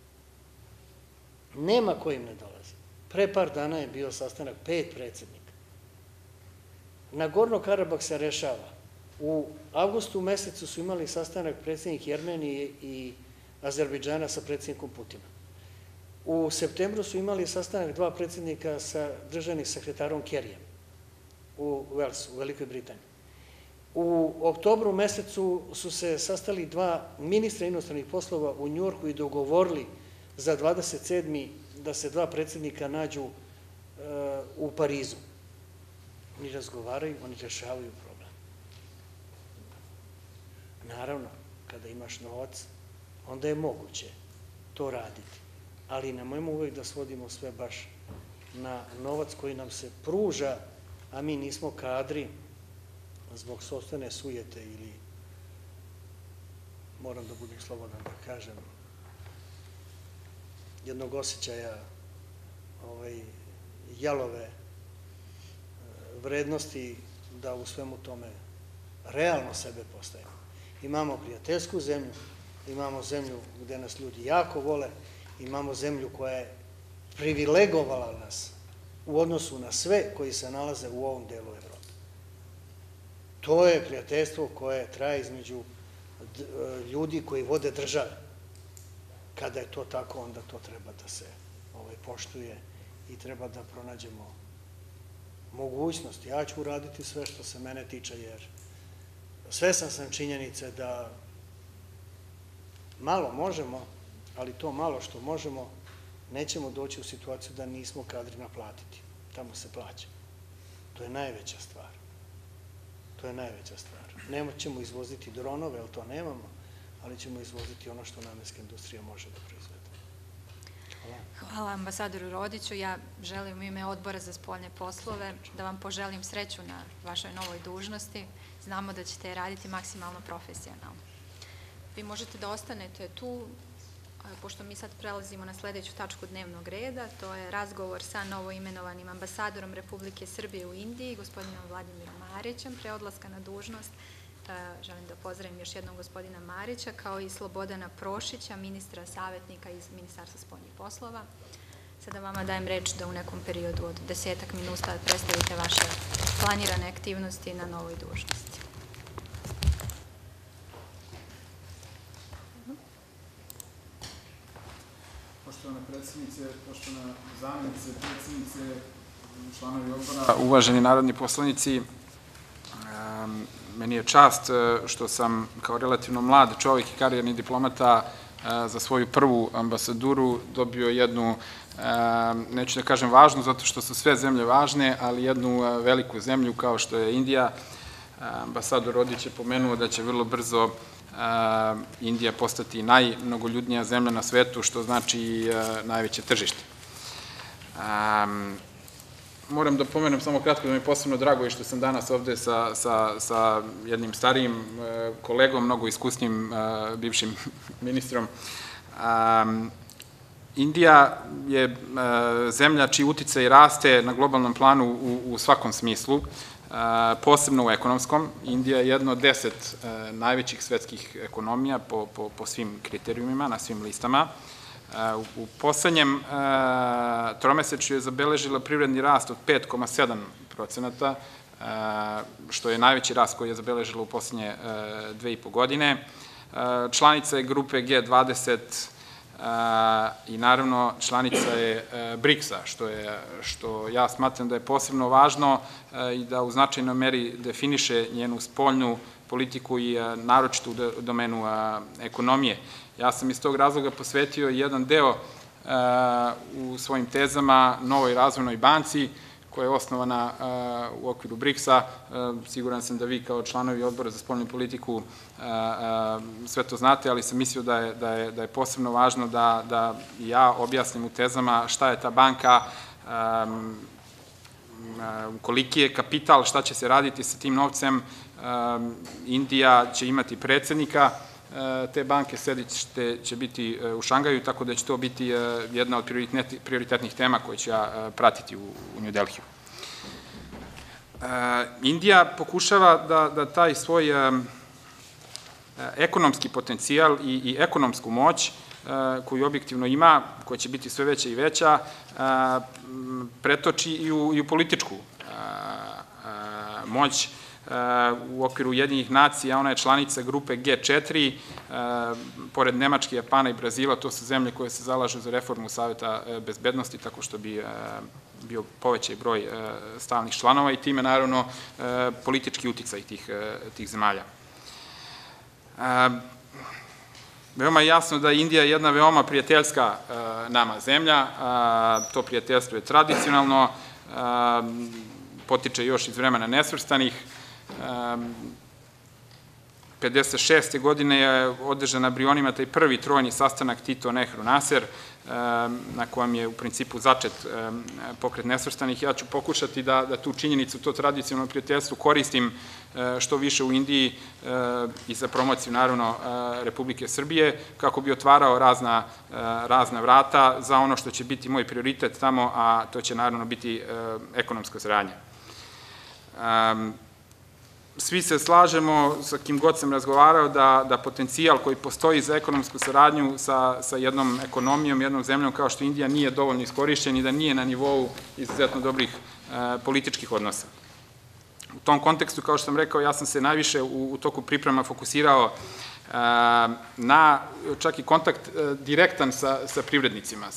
Nema ko im ne dolazi. Pre par dana je bio sastanak 5 predsednika. Nagorno-Karabah se rešava. U avgustu mesecu su imali sastanak predsednik Jermenije i Azerbejdžana sa predsednikom Putinom. U septembru su imali sastanak 2 predsednika sa državnim sekretarom Kerryjem u Walesu, u Velikoj Britaniji. U oktobru mesecu su se sastali 2 ministra inostranih poslova u Njujorku i dogovorili za 27. da se 2 predsednika nađu u Parizu. Oni razgovaraju, oni rešavaju problem. Naravno, kada imaš novac, onda je moguće to raditi. Ali nemojmo uvek da svodimo sve baš na novac koji nam se pruža, a mi nismo kadri zbog sopstvene sujete ili, moram da budem slobodan da kažem, jednog osjećaja jalove vrednosti da u svemu tome realno sebe postavimo. Imamo prijateljsku zemlju, imamo zemlju gde nas ljudi jako vole, imamo zemlju koja je privilegovala nas u odnosu na sve koji se nalaze u ovom delu Evrope. To je prijateljstvo koje traje između ljudi koji vode države. Kada je to tako, onda to treba da se poštuje i treba da pronađemo mogućnost. Ja ću uraditi sve što se mene tiče, jer svestan sam činjenice da malo možemo, ali to malo što možemo, nećemo doći u situaciju da nismo kadri naplatiti. Tamo se plaća. To je najveća stvar. To je najveća stvar. Nećemo izvoziti dronove, jer to nemamo, ali ćemo izvoziti ono što namenska industrija može da proizvede. Hvala ambasadoru Rodiću. Ja želim u ime Odbora za spoljne poslove da vam poželim sreću na vašoj novoj dužnosti. Znamo da ćete raditi maksimalno profesionalno. Vi možete da ostanete tu, pošto mi sad prelazimo na sledeću tačku dnevnog reda, to je razgovor sa novoimenovanim ambasadorom Republike Srbije u Indiji, gospodinom Vladimirom Marićem, pre odlaska na dužnost. Želim da pozdravim još jednom gospodina Marića, kao i Slobodana Prošića, ministra savetnika iz Ministarstva spoljnih poslova. Sada vama dajem reč da u nekom periodu od 10 minuta predstavite vaše planirane aktivnosti na novoj dužnosti. Poštovana predsjednice, poštovana zamjenice, predsjednice, članovi odbora, uvaženi narodni poslanici, meni je čast što sam kao relativno mlad čovjek i karijerni diplomata za svoju prvu ambasaduru dobio jednu, neću da kažem važnu, zato što su sve zemlje važne, ali jednu veliku zemlju kao što je Indija. Ambasador Rodić je pomenuo da će vrlo brzo Indija postati najmnogoljudnija zemlja na svetu, što znači i najveće tržište. Moram da pomenem samo kratko da mi je posebno drago i što sam danas ovde sa jednim starijim kolegom, mnogo iskusnim bivšim ministrom. Indija je zemlja čiji uticaj raste na globalnom planu u svakom smislu, posebno u ekonomskom. Indija je jedna od 10 najvećih svetskih ekonomija po svim kriterijumima, na svim listama. U poslednjem tromesečju je zabeležila privredni rast od 5,7%, što je najveći rast koji je zabeležila u poslednje 2,5 godine. Članica je grupe G20 i naravno članica je BRICS-a, što ja smatram da je posebno važno i da u značajnoj meri definiše njenu spoljnu politiku i naročito u domenu ekonomije. Ja sam iz tog razloga posvetio jedan deo u svojim tezama Novoj razvojnoj banci, koja je osnovana u okviru BRICS-a. Siguran sam da vi kao članovi odbora za spoljnu politiku sve to znate, ali sam mislio da je posebno važno da ja objasnim u tezama šta je ta banka, koliki je kapital, šta će se raditi sa tim novcem. Indija će imati predsednika te banke, sedište će biti u Šangaju, tako da će to biti jedna od prioritetnih tema koje ću ja pratiti u New Delhiju. Indija pokušava da taj svoj ekonomski potencijal i ekonomsku moć koju objektivno ima, koja će biti sve veća i veća, pretoči i u političku moć. U okviru Ujedinjenih nacija, ona je članica grupe G4, pored Nemačke, Japana i Brazila, to su zemlje koje se zalažu za reformu Saveta bezbednosti, tako što bi bio povećaj broj stalnih članova i time, naravno, politički uticaj tih zemalja. Veoma je jasno da je Indija jedna veoma prijateljska nama zemlja, to prijateljstvo je tradicionalno, potiče još iz vremena nesvrstanih. 1956. godine je održan na Brionima taj prvi trojni sastanak Tito, Nehru, Naser, na kojem je u principu začet pokret nesvrstanih. Ja ću pokušati da tu činjenicu, to tradicionalno prijateljstvo koristim što više u Indiji i za promociju, naravno, Republike Srbije, kako bi otvarao razna vrata za ono što će biti moj prioritet tamo, a to će, naravno, biti ekonomska saradnja. Svi se slažemo, sa kim god sam razgovarao, da potencijal koji postoji za ekonomsku saradnju sa jednom ekonomijom, jednom zemljom kao što Indija nije dovoljno iskorišćen i da nije na nivou izuzetno dobrih političkih odnosa. U tom kontekstu, kao što sam rekao, ja sam se najviše u toku priprema fokusirao na čak i kontakt direktan sa privrednicima,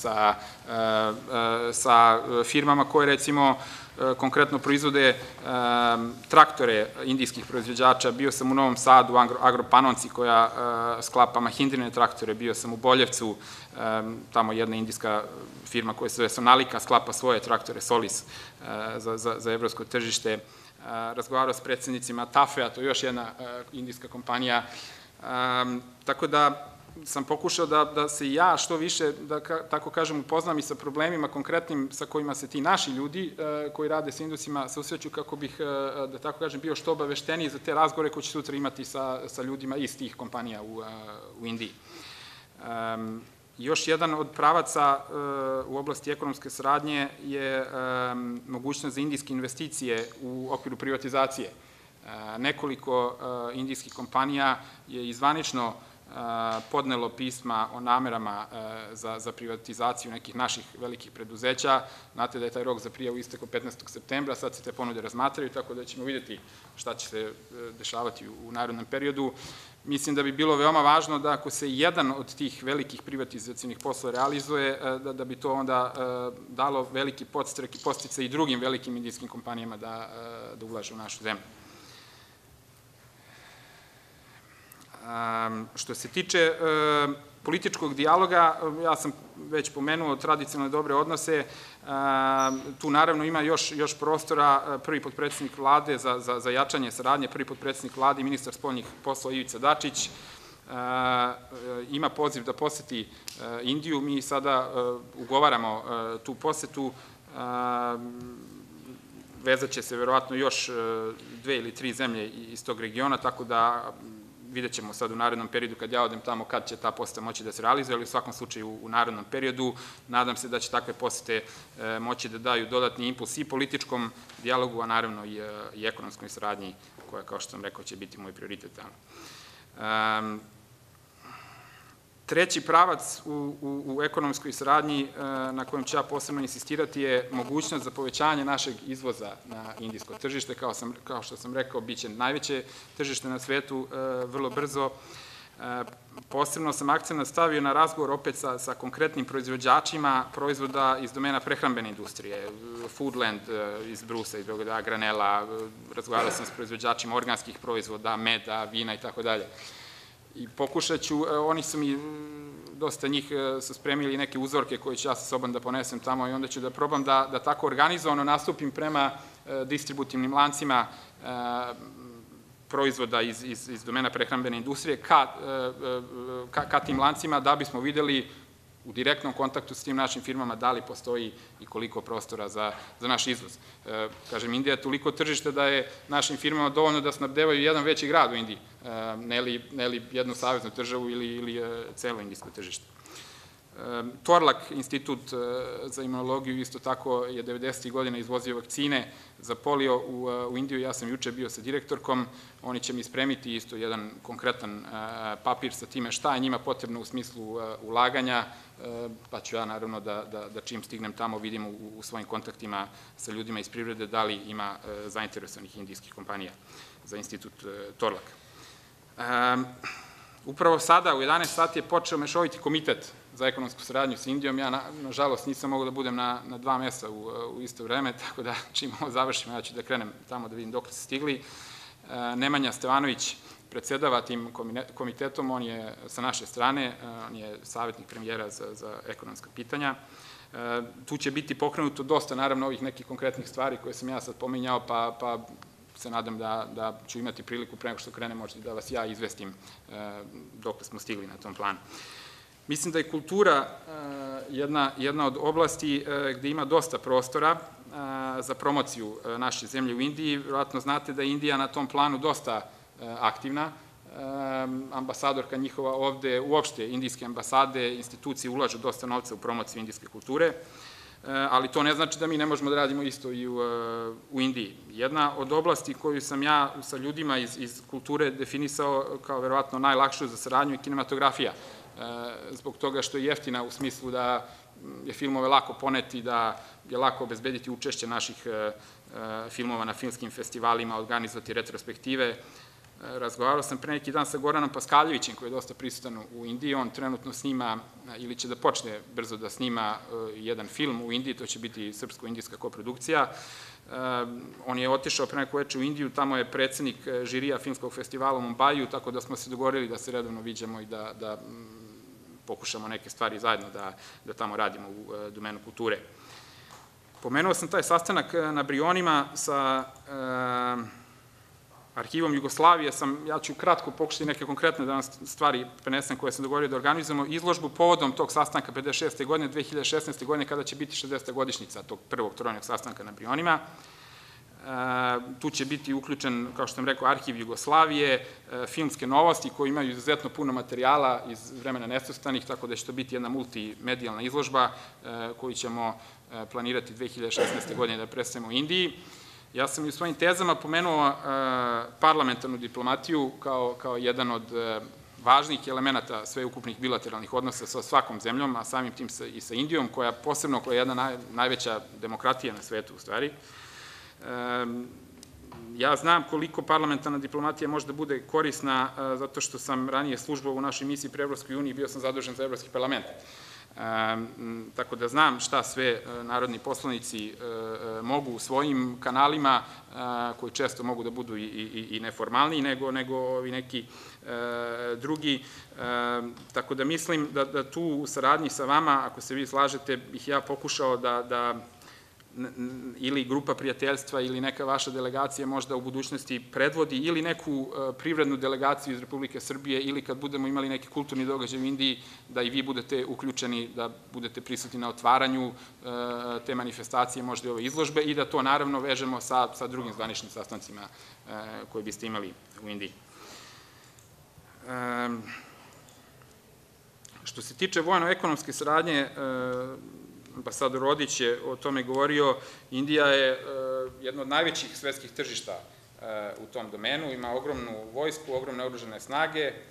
sa firmama koje, recimo, konkretno proizvode traktore indijskih proizvođača. Bio sam u Novom Sadu, Agropanonci, koja sklapa Mahindrine traktore. Bio sam u Boljevcu, tamo jedna indijska firma koja se zove Sonalika, sklapa svoje traktore Solis za evropsko tržište. Razgovarao s predsednicima TAFE-a, to je još jedna indijska kompanija. Tako da sam pokušao da se ja što više, da tako kažem, upoznam i sa problemima konkretnim sa kojima se ti naši ljudi koji rade sa Indusima susreću, kako bih, da tako kažem, bio što obavešteniji za te razgovore koje će sutra imati sa ljudima iz tih kompanija u Indiji. Još jedan od pravaca u oblasti ekonomske saradnje je mogućnost za indijske investicije u okviru privatizacije. Nekoliko indijskih kompanija je zvanično podnelo pisma o namerama za privatizaciju nekih naših velikih preduzeća. Znate da je taj rok za prijavu istekao 15. septembra, sad se te ponude razmatraju, tako da ćemo vidjeti šta će se dešavati u narednom periodu. Mislim da bi bilo veoma važno da ako se jedan od tih velikih privatizacijnih poslova realizuje, da bi to onda dalo veliki podsticaj i drugim velikim indijskim kompanijama da ulaže u našu zemlju. Što se tiče političkog dijaloga, ja sam već pomenuo tradicionalne dobre odnose, tu naravno ima još prostora. Prvi potpredsednik vlade za jačanje saradnje, prvi potpredsednik vlade i ministar spoljnih poslova Ivica Dačić ima poziv da poseti Indiju. Mi sada ugovaramo tu posetu, vezat će se verovatno još 2 ili 3 zemlje iz tog regiona, tako da vidjet ćemo sad u narednom periodu kad ja odem tamo kad će ta poseta moći da se realizuje, ali u svakom slučaju u narednom periodu. Nadam se da će takve posete moći da daju dodatni impuls i političkom dijalogu, a naravno i ekonomskoj saradnji, koja, kao što sam rekao, će biti moj prioritet tamo. Treći pravac u ekonomskoj saradnji na kojem ću ja posebno insistirati je mogućnost za povećanje našeg izvoza na indijsko tržište. Kao što sam rekao, bit će najveće tržište na svetu vrlo brzo. Posebno sam akcent stavio na razgovor opet sa konkretnim proizvođačima proizvoda iz domena prehrambene industrije, Foodland iz Brusa, iz Beograda, Granela, razgovarao sam s proizvođačima organskih proizvoda, meda, vina i tako dalje. I pokušat ću, oni su mi, dosta njih su spremili neke uzorke koje ću ja sa sobom da ponesem tamo i onda ću da probam da tako organizovano nastupim prema distributivnim lancima proizvoda iz domena prehrambene industrije ka tim lancima da bismo videli u direktnom kontaktu s tim našim firmama da li postoji i koliko prostora za naš izvoz. Kažem, Indija je toliko tržište da je našim firmama dovoljno da snabdevaju jedan veći grad u Indiji, ne li jednu saveznu državu ili celo indijsko tržište. Torlak, institut za imunologiju, isto tako je 90. godina izvozio vakcine za polio u Indiju. Ja sam juče bio sa direktorkom, oni će mi spremiti isto jedan konkretan papir sa time šta je njima potrebno u smislu ulaganja, pa ću ja naravno da čim stignem tamo vidim u svojim kontaktima sa ljudima iz privrede da li ima zainteresovanih indijskih kompanija za institut Torlak. Upravo sada u 11 sati je počeo mešoviti komitet za ekonomsku saradnju sa Indijom. Ja, nažalost, nisam mogao da budem na 2 mesta u isto vreme, tako da čim ovo završimo, ja ću da krenem tamo da vidim dok ste stigli. Nemanja Stevanović predsedava tim komitetom, on je sa naše strane, on je savjetnik premijera za ekonomska pitanja. Tu će biti pokrenuto dosta, naravno, ovih nekih konkretnih stvari koje sam ja sad pominjao, pa se nadam da ću imati priliku pre nego što krenem možda da vas ja izvestim dok smo stigli na tom planu. Mislim da je kultura jedna od oblasti gde ima dosta prostora za promociju naše zemlje u Indiji. Vjerojatno znate da je Indija na tom planu dosta aktivna. Ambasadorka njihova ovde, uopšte indijske ambasade, institucije ulažu dosta novca u promociju indijske kulture, ali to ne znači da mi ne možemo da radimo isto i u Indiji. Jedna od oblasti koju sam ja sa ljudima iz kulture definisao kao verovatno najlakšu za saradnju je kinematografija, zbog toga što je jeftina u smislu da je filmove lako poneti, da je lako obezbediti učešće naših filmova na filmskim festivalima, organizovati retrospektive. Razgovarao sam pre neki dan sa Goranom Paskaljevićem, koji je dosta prisutan u Indiji. On trenutno snima, ili će da počne brzo da snima jedan film u Indiji, to će biti srpsko-indijska koprodukcija. On je otišao pre neko veče u Indiju, tamo je predsednik žirija filmskog festivala u Mumbaju, tako da smo se dogovorili da se redovno viđamo i da pokušamo neke stvari zajedno da tamo radimo u domenu kulture. Pomenuo sam taj sastanak na Brionima sa Arhivom Jugoslavije, ja ću kratko pokušati neke konkretne da vam stvari prenesem koje sam dogovorio da organizujemo izložbu povodom tog sastanka 56. godine, 2016. godine, kada će biti 60. godišnjica tog prvog trojnog sastanka na Brionima. Tu će biti uključen, kao što sam rekao, Arhiv Jugoslavije, filmske novosti koje imaju izuzetno puno materijala iz vremena nesvrstanih, tako da će to biti jedna multimedijalna izložba koju ćemo planirati 2016. godine da predstavimo u Indiji. Ja sam i u svojim tezama pomenuo parlamentarnu diplomatiju kao jedan od važnih elemenata sveukupnih bilateralnih odnosa sa svakom zemljom, a samim tim i sa Indijom, koja je jedna najveća demokratija na svetu u stvari. Ja znam koliko parlamentarna diplomatija može da bude korisna, zato što sam ranije službovao u našoj misiji pri Evropskoj uniji, bio sam zadužen za Evropski parlament. Tako da znam šta sve narodni poslanici mogu u svojim kanalima, koji često mogu da budu i neformalniji nego i neki drugi. Tako da mislim da tu u saradnji sa vama, ako se vi slažete, bih ja pokušao da ili grupa prijateljstva ili neka vaša delegacija možda u budućnosti predvodi ili neku privrednu delegaciju iz Republike Srbije ili kad budemo imali neki kulturni događaj u Indiji, da i vi budete uključeni, da budete prisutni na otvaranju te manifestacije, možda i ove izložbe i da to naravno vežemo sa drugim zvaničnim sastancima koje biste imali u Indiji. Što se tiče vojno-ekonomske saradnje, ambasador Rodić je o tome govorio, Indija je jedno od najvećih svetskih tržišta u tom domenu, ima ogromnu vojsku, ogromne oružane snage,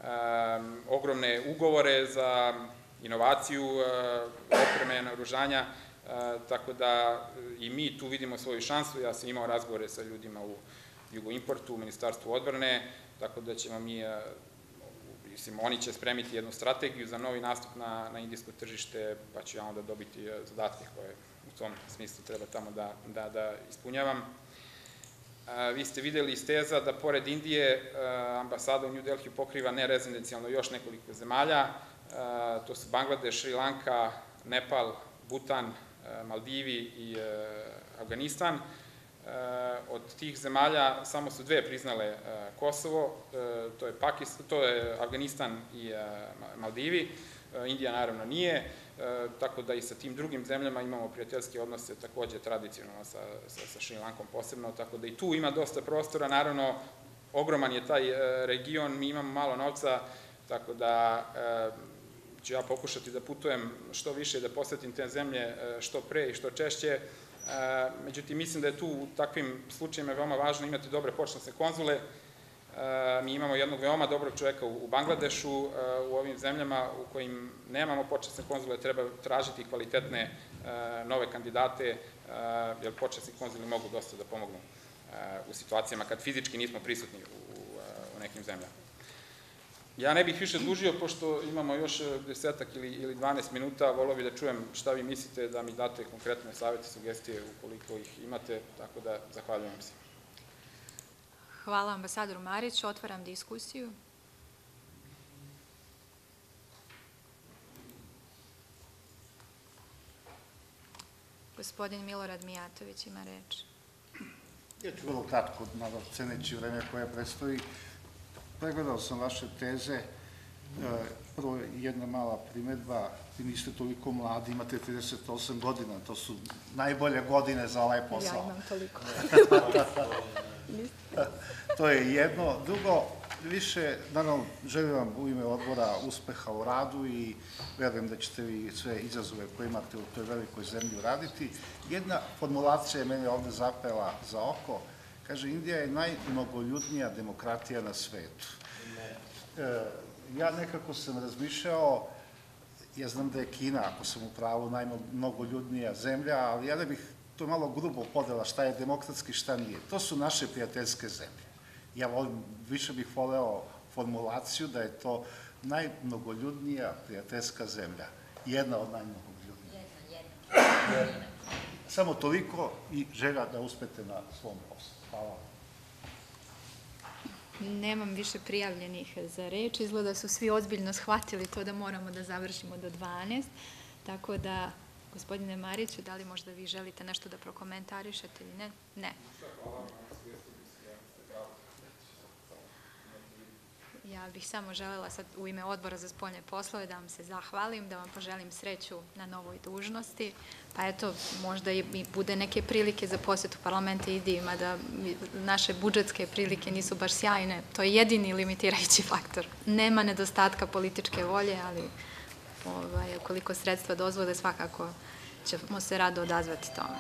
ogromne ugovore za inovaciju opreme, naoružanja, tako da i mi tu vidimo svoju šansu. Ja sam imao razgovore sa ljudima u Jugoimportu, u Ministarstvu odbrane, tako da ćemo mi, mislim, oni će spremiti jednu strategiju za novi nastup na indijsko tržište, pa ću ja onda dobiti zadatke koje u tom smislu treba tamo da ispunjavam. Vi ste videli iz teza da pored Indije ambasada u New Delhiju pokriva nerezidencijalno još nekoliko zemalja. To su Bangladeš, Šri Lanka, Nepal, Butan, Maldivi i Afganistan. Od tih zemalja samo su dve priznale Kosovo, to je Afganistan i Maldivi. Indija naravno nije, tako da i sa tim drugim zemljama imamo prijateljske odnose takođe tradicionalno sa Šri Lankom posebno, tako da i tu ima dosta prostora. Naravno, ogroman je taj region, mi imamo malo novca, tako da ću ja pokušati da putujem što više, da posetim te zemlje što pre i što češće. Međutim, mislim da je tu u takvim slučajima veoma važno imati dobre počasne konzule. Mi imamo jednog veoma dobrog čoveka u Bangladešu, u ovim zemljama u kojim nemamo počasne konzule, treba tražiti kvalitetne nove kandidate, jer počasni konzuli mogu dosta da pomognu u situacijama kad fizički nismo prisutni u nekim zemljama. Ja ne bih više dužio, pošto imamo još 10 ili 12 minuta, volio bih da čujem šta vi mislite, da mi date konkretne savete, sugestije ukoliko ih imate, tako da zahvaljujem se. Hvala ambasadoru Mariću. Otvaram diskusiju. Gospodin Milorad Mijatović ima reč. Ja ću vrlo kratko, ceneći vreme koje predstoji. Pregledao sam vaše teze. Prvo, jedna mala primedba. Vi niste toliko mladi, imate 38 godina. To su najbolje godine za ovaj posao. Ja imam toliko. To je jedno. Drugo, više, naravno, želim vam u ime odbora uspeha u radu i verujem da ćete vi sve izazove koje imate u toj velikoj zemlji uraditi. Jedna formulacija je mene ovde zapela za oko. Kaže, Indija je najmnogoljudnija demokratija na svetu. Ja nekako sam razmišljao, ja znam da je Kina, ako sam u pravu, najmnogoljudnija zemlja, ali ja ne bih to malo grubo podela šta je demokratski, šta nije. To su naše prijateljske zemlje. Ja više bih voleo formulaciju da je to najmnogoljudnija prijateljska zemlja. Jedna od najmnogoljudnijih. Jedna. Samo toliko i želja da uspete na svom poslu. Hvala. Nemam više prijavljenih za reč. Izgleda su svi ozbiljno shvatili to da moramo da završimo do 12. Tako da, gospodine Mariću, da li možda vi želite nešto da prokomentarišete ili ne? Ne. Ja bih samo želela sad u ime Odbora za spoljne poslove da vam se zahvalim, da vam poželim sreću na novoj dužnosti. Pa eto, možda i bude neke prilike za posjetu parlamenta Indijima, da naše budžetske prilike nisu baš sjajne. To je jedini limitirajući faktor. Nema nedostatka političke volje, ali ukoliko sredstva dozvole, svakako ćemo se rado odazvati tome.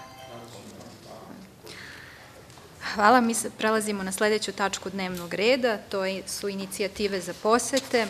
Hvala, mi prelazimo na sledeću tačku dnevnog reda, to su inicijative za posete.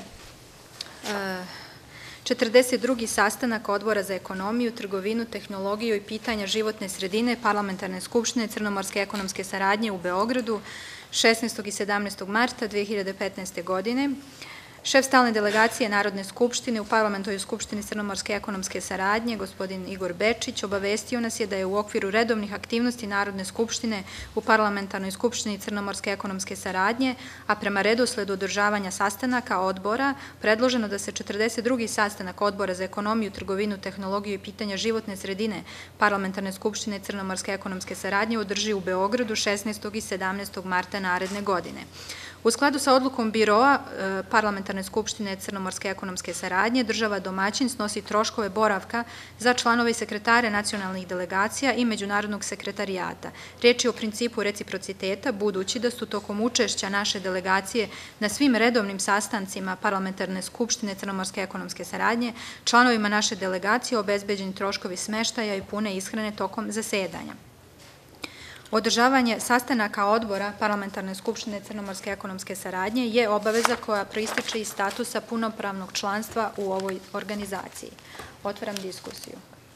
42. sastanak Odbora za ekonomiju, trgovinu, tehnologiju i pitanja životne sredine Parlamentarne skupštine Crnomorske ekonomske saradnje u Beogradu 16. i 17. marta 2015. godine. Šef stalne delegacije Narodne skupštine u Parlamentarnoj skupštini Crnomorske ekonomske saradnje, gospodin Igor Bečić, obavestio nas je da je u okviru redovnih aktivnosti Narodne skupštine u Parlamentarnoj skupštini Crnomorske ekonomske saradnje, a prema redosledu održavanja sastanaka odbora, predloženo da se 42. sastanak Odbora za ekonomiju, trgovinu, tehnologiju i pitanja životne sredine Parlamentarne skupštine Crnomorske ekonomske saradnje održi u Beogradu 16. i 17. marta naredne godine. U skladu sa odlukom Biroa Parlamentarne skupštine Crnomorske ekonomske saradnje, država domaćin snosi troškove boravka za članove i sekretare nacionalnih delegacija i međunarodnog sekretarijata. Reč je o principu reciprociteta, budući da su tokom učešća naše delegacije na svim redovnim sastancima Parlamentarne skupštine Crnomorske ekonomske saradnje, članovima naše delegacije obezbeđeni troškovi smeštaja i pune ishrane tokom zasedanja. Održavanje sastanaka odbora Parlamentarne skupštine Crnomorske ekonomske saradnje je obaveza koja proističe iz statusa punopravnog članstva u ovoj organizaciji. Otvaram diskusiju.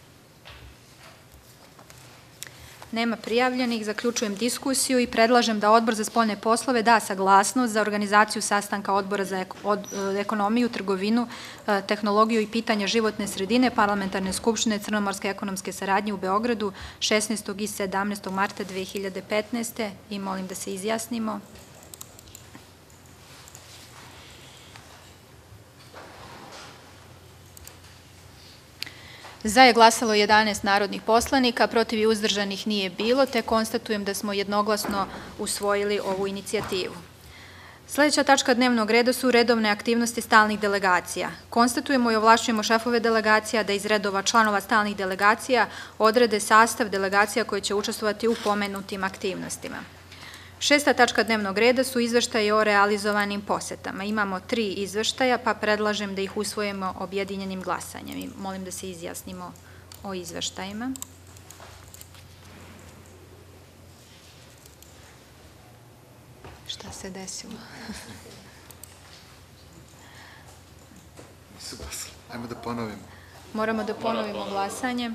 Nema prijavljenih, zaključujem diskusiju i predlažem da Odbor za spoljne poslove da saglasnost za organizaciju sastanka Odbora za ekonomiju, trgovinu, tehnologiju i pitanja životne sredine Parlamentarne skupštine Crnomorske ekonomske saradnje u Beogradu 16. i 17. marta 2015. i molim da se izjasnimo. Za je glasalo 11 narodnih poslanika, protiv i uzdržanih nije bilo, te konstatujem da smo jednoglasno usvojili ovu inicijativu. Sledeća tačka dnevnog reda su redovne aktivnosti stalnih delegacija. Konstatujemo i ovlašćujemo šefove delegacija da iz redova članova stalnih delegacija odrede sastav delegacija koje će učestvovati u pomenutim aktivnostima. Šesta tačka dnevnog reda su izveštaje o realizovanim posetama. Imamo 3 izveštaja, pa predlažem da ih usvojimo objedinjenim glasanjem. I molim da se izjasnimo o izveštajima. Šta se desilo? Nisu glasali. Ajmo da ponovimo. Moramo da ponovimo glasanje.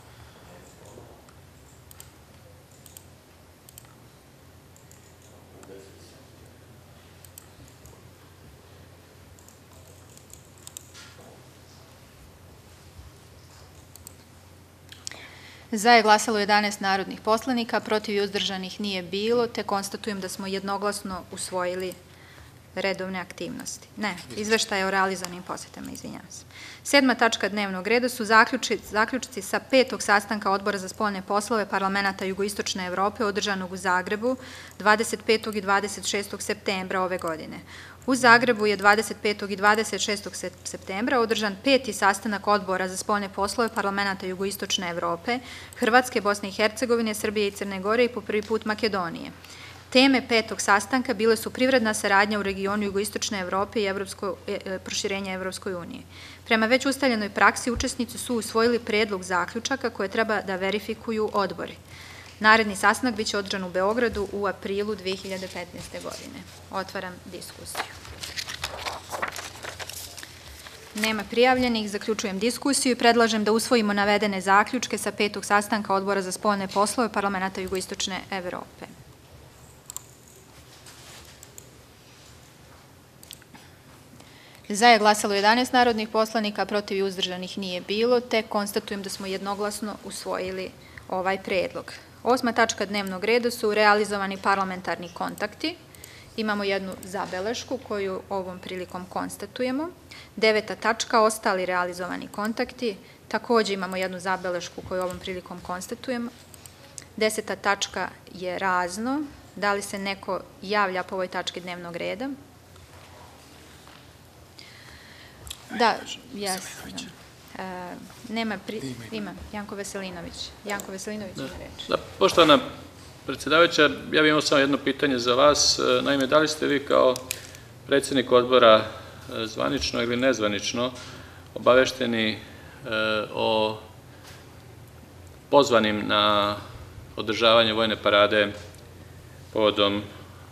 Za je glasalo 11 narodnih poslanika, protiv i uzdržanih nije bilo, te konstatujem da smo jednoglasno usvojili redovne aktivnosti. Ne, izveštaje o realizovanim posetama, izvinjam se. Sedma tačka dnevnog reda su zaključci sa 5. sastanka Odbora za spoljne poslove Parlamenata Jugoistočne Evrope održanog u Zagrebu 25. i 26. septembra ove godine. U Zagrebu je 25. i 26. septembra održan 5. sastanak Odbora za spoljne poslove Parlamenata Jugoistočne Evrope, Hrvatske, Bosne i Hercegovine, Srbije i Crne Gore i po prvi put Makedonije. Teme 5. sastanka bile su privredna saradnja u regionu Jugoistočne Evrope i proširenje Evropskoj uniji. Prema već ustaljenoj praksi, učesnici su usvojili predlog zaključaka koje treba da verifikuju odbori. Naredni sastanak biće održan u Beogradu u aprilu 2015. godine. Otvaram diskusiju. Nema prijavljenih, zaključujem diskusiju i predlažem da usvojimo navedene zaključke sa 5. sastanka Odbora za spoljne poslove Parlamenata Jugoistočne Evrope. Za je glasalo 11 narodnih poslanika, protiv i uzdržanih nije bilo, te konstatujem da smo jednoglasno usvojili ovaj predlog. 8. tačka dnevnog reda su realizovani parlamentarni kontakti. Imamo jednu zabelešku koju ovom prilikom konstatujemo. 9. tačka, ostali realizovani kontakti. Takođe imamo jednu zabelešku koju ovom prilikom konstatujemo. 10. tačka je razno. Da li se neko javlja po ovoj tački dnevnog reda? Da, jesam. Ima, Janko Veselinović. Janko Veselinović ima reč. Poštovana predsjedavajuća, ja bih imao samo jedno pitanje za vas. Naime, da li ste vi kao predsjednik odbora zvanično ili nezvanično obavešteni o pozvanim na održavanje vojne parade povodom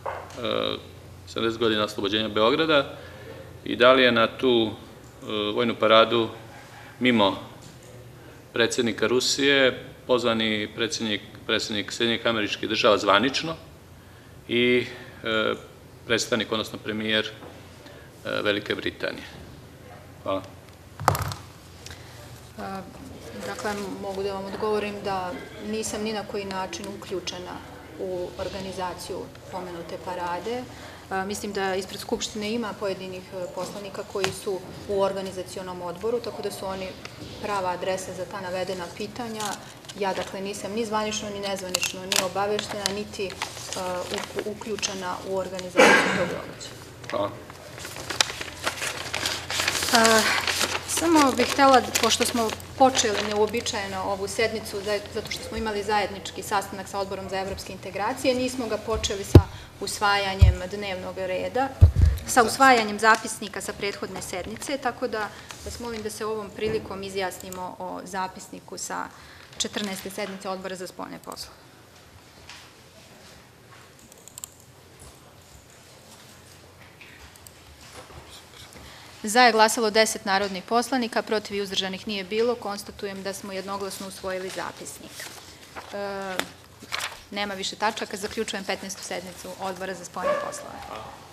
70 godina oslobođenja Beograda i da li je na tu vojnu paradu mimo predsjednika Rusije pozvani predsjednik Sjedinjenih Američkih Država zvanično i predstavnik, odnosno premijer Velike Britanije. Hvala. Dakle, mogu da vam odgovorim da nisam ni na koji način uključena u organizaciju pomenute parade. Mislim da ispred Skupštine ima pojedinih poslanika koji su u organizacionom odboru, tako da su oni prava adresa za ta navedena pitanja. Ja, dakle, nisam ni zvanično, ni nezvanično, ni obaveštena, niti uključena u organizaciju tog događaja. Hvala. Samo bih htela, pošto smo počeli neuobičajeno ovu sednicu, zato što smo imali zajednički sastanak sa Odborom za evropske integracije, nismo ga počeli sa usvajanjem dnevnog reda, sa usvajanjem zapisnika sa prethodne sednice, tako da vas molim da se ovom prilikom izjasnimo o zapisniku sa 14. sednice Odbora za spoljne poslove. Za je glasalo 10 narodnih poslanika, protiv i uzdržanih nije bilo. Konstatujem da smo jednoglasno usvojili zapisnik. Nema više tačaka. Zaključujem 15. sednicu Odbora za spoljne poslove.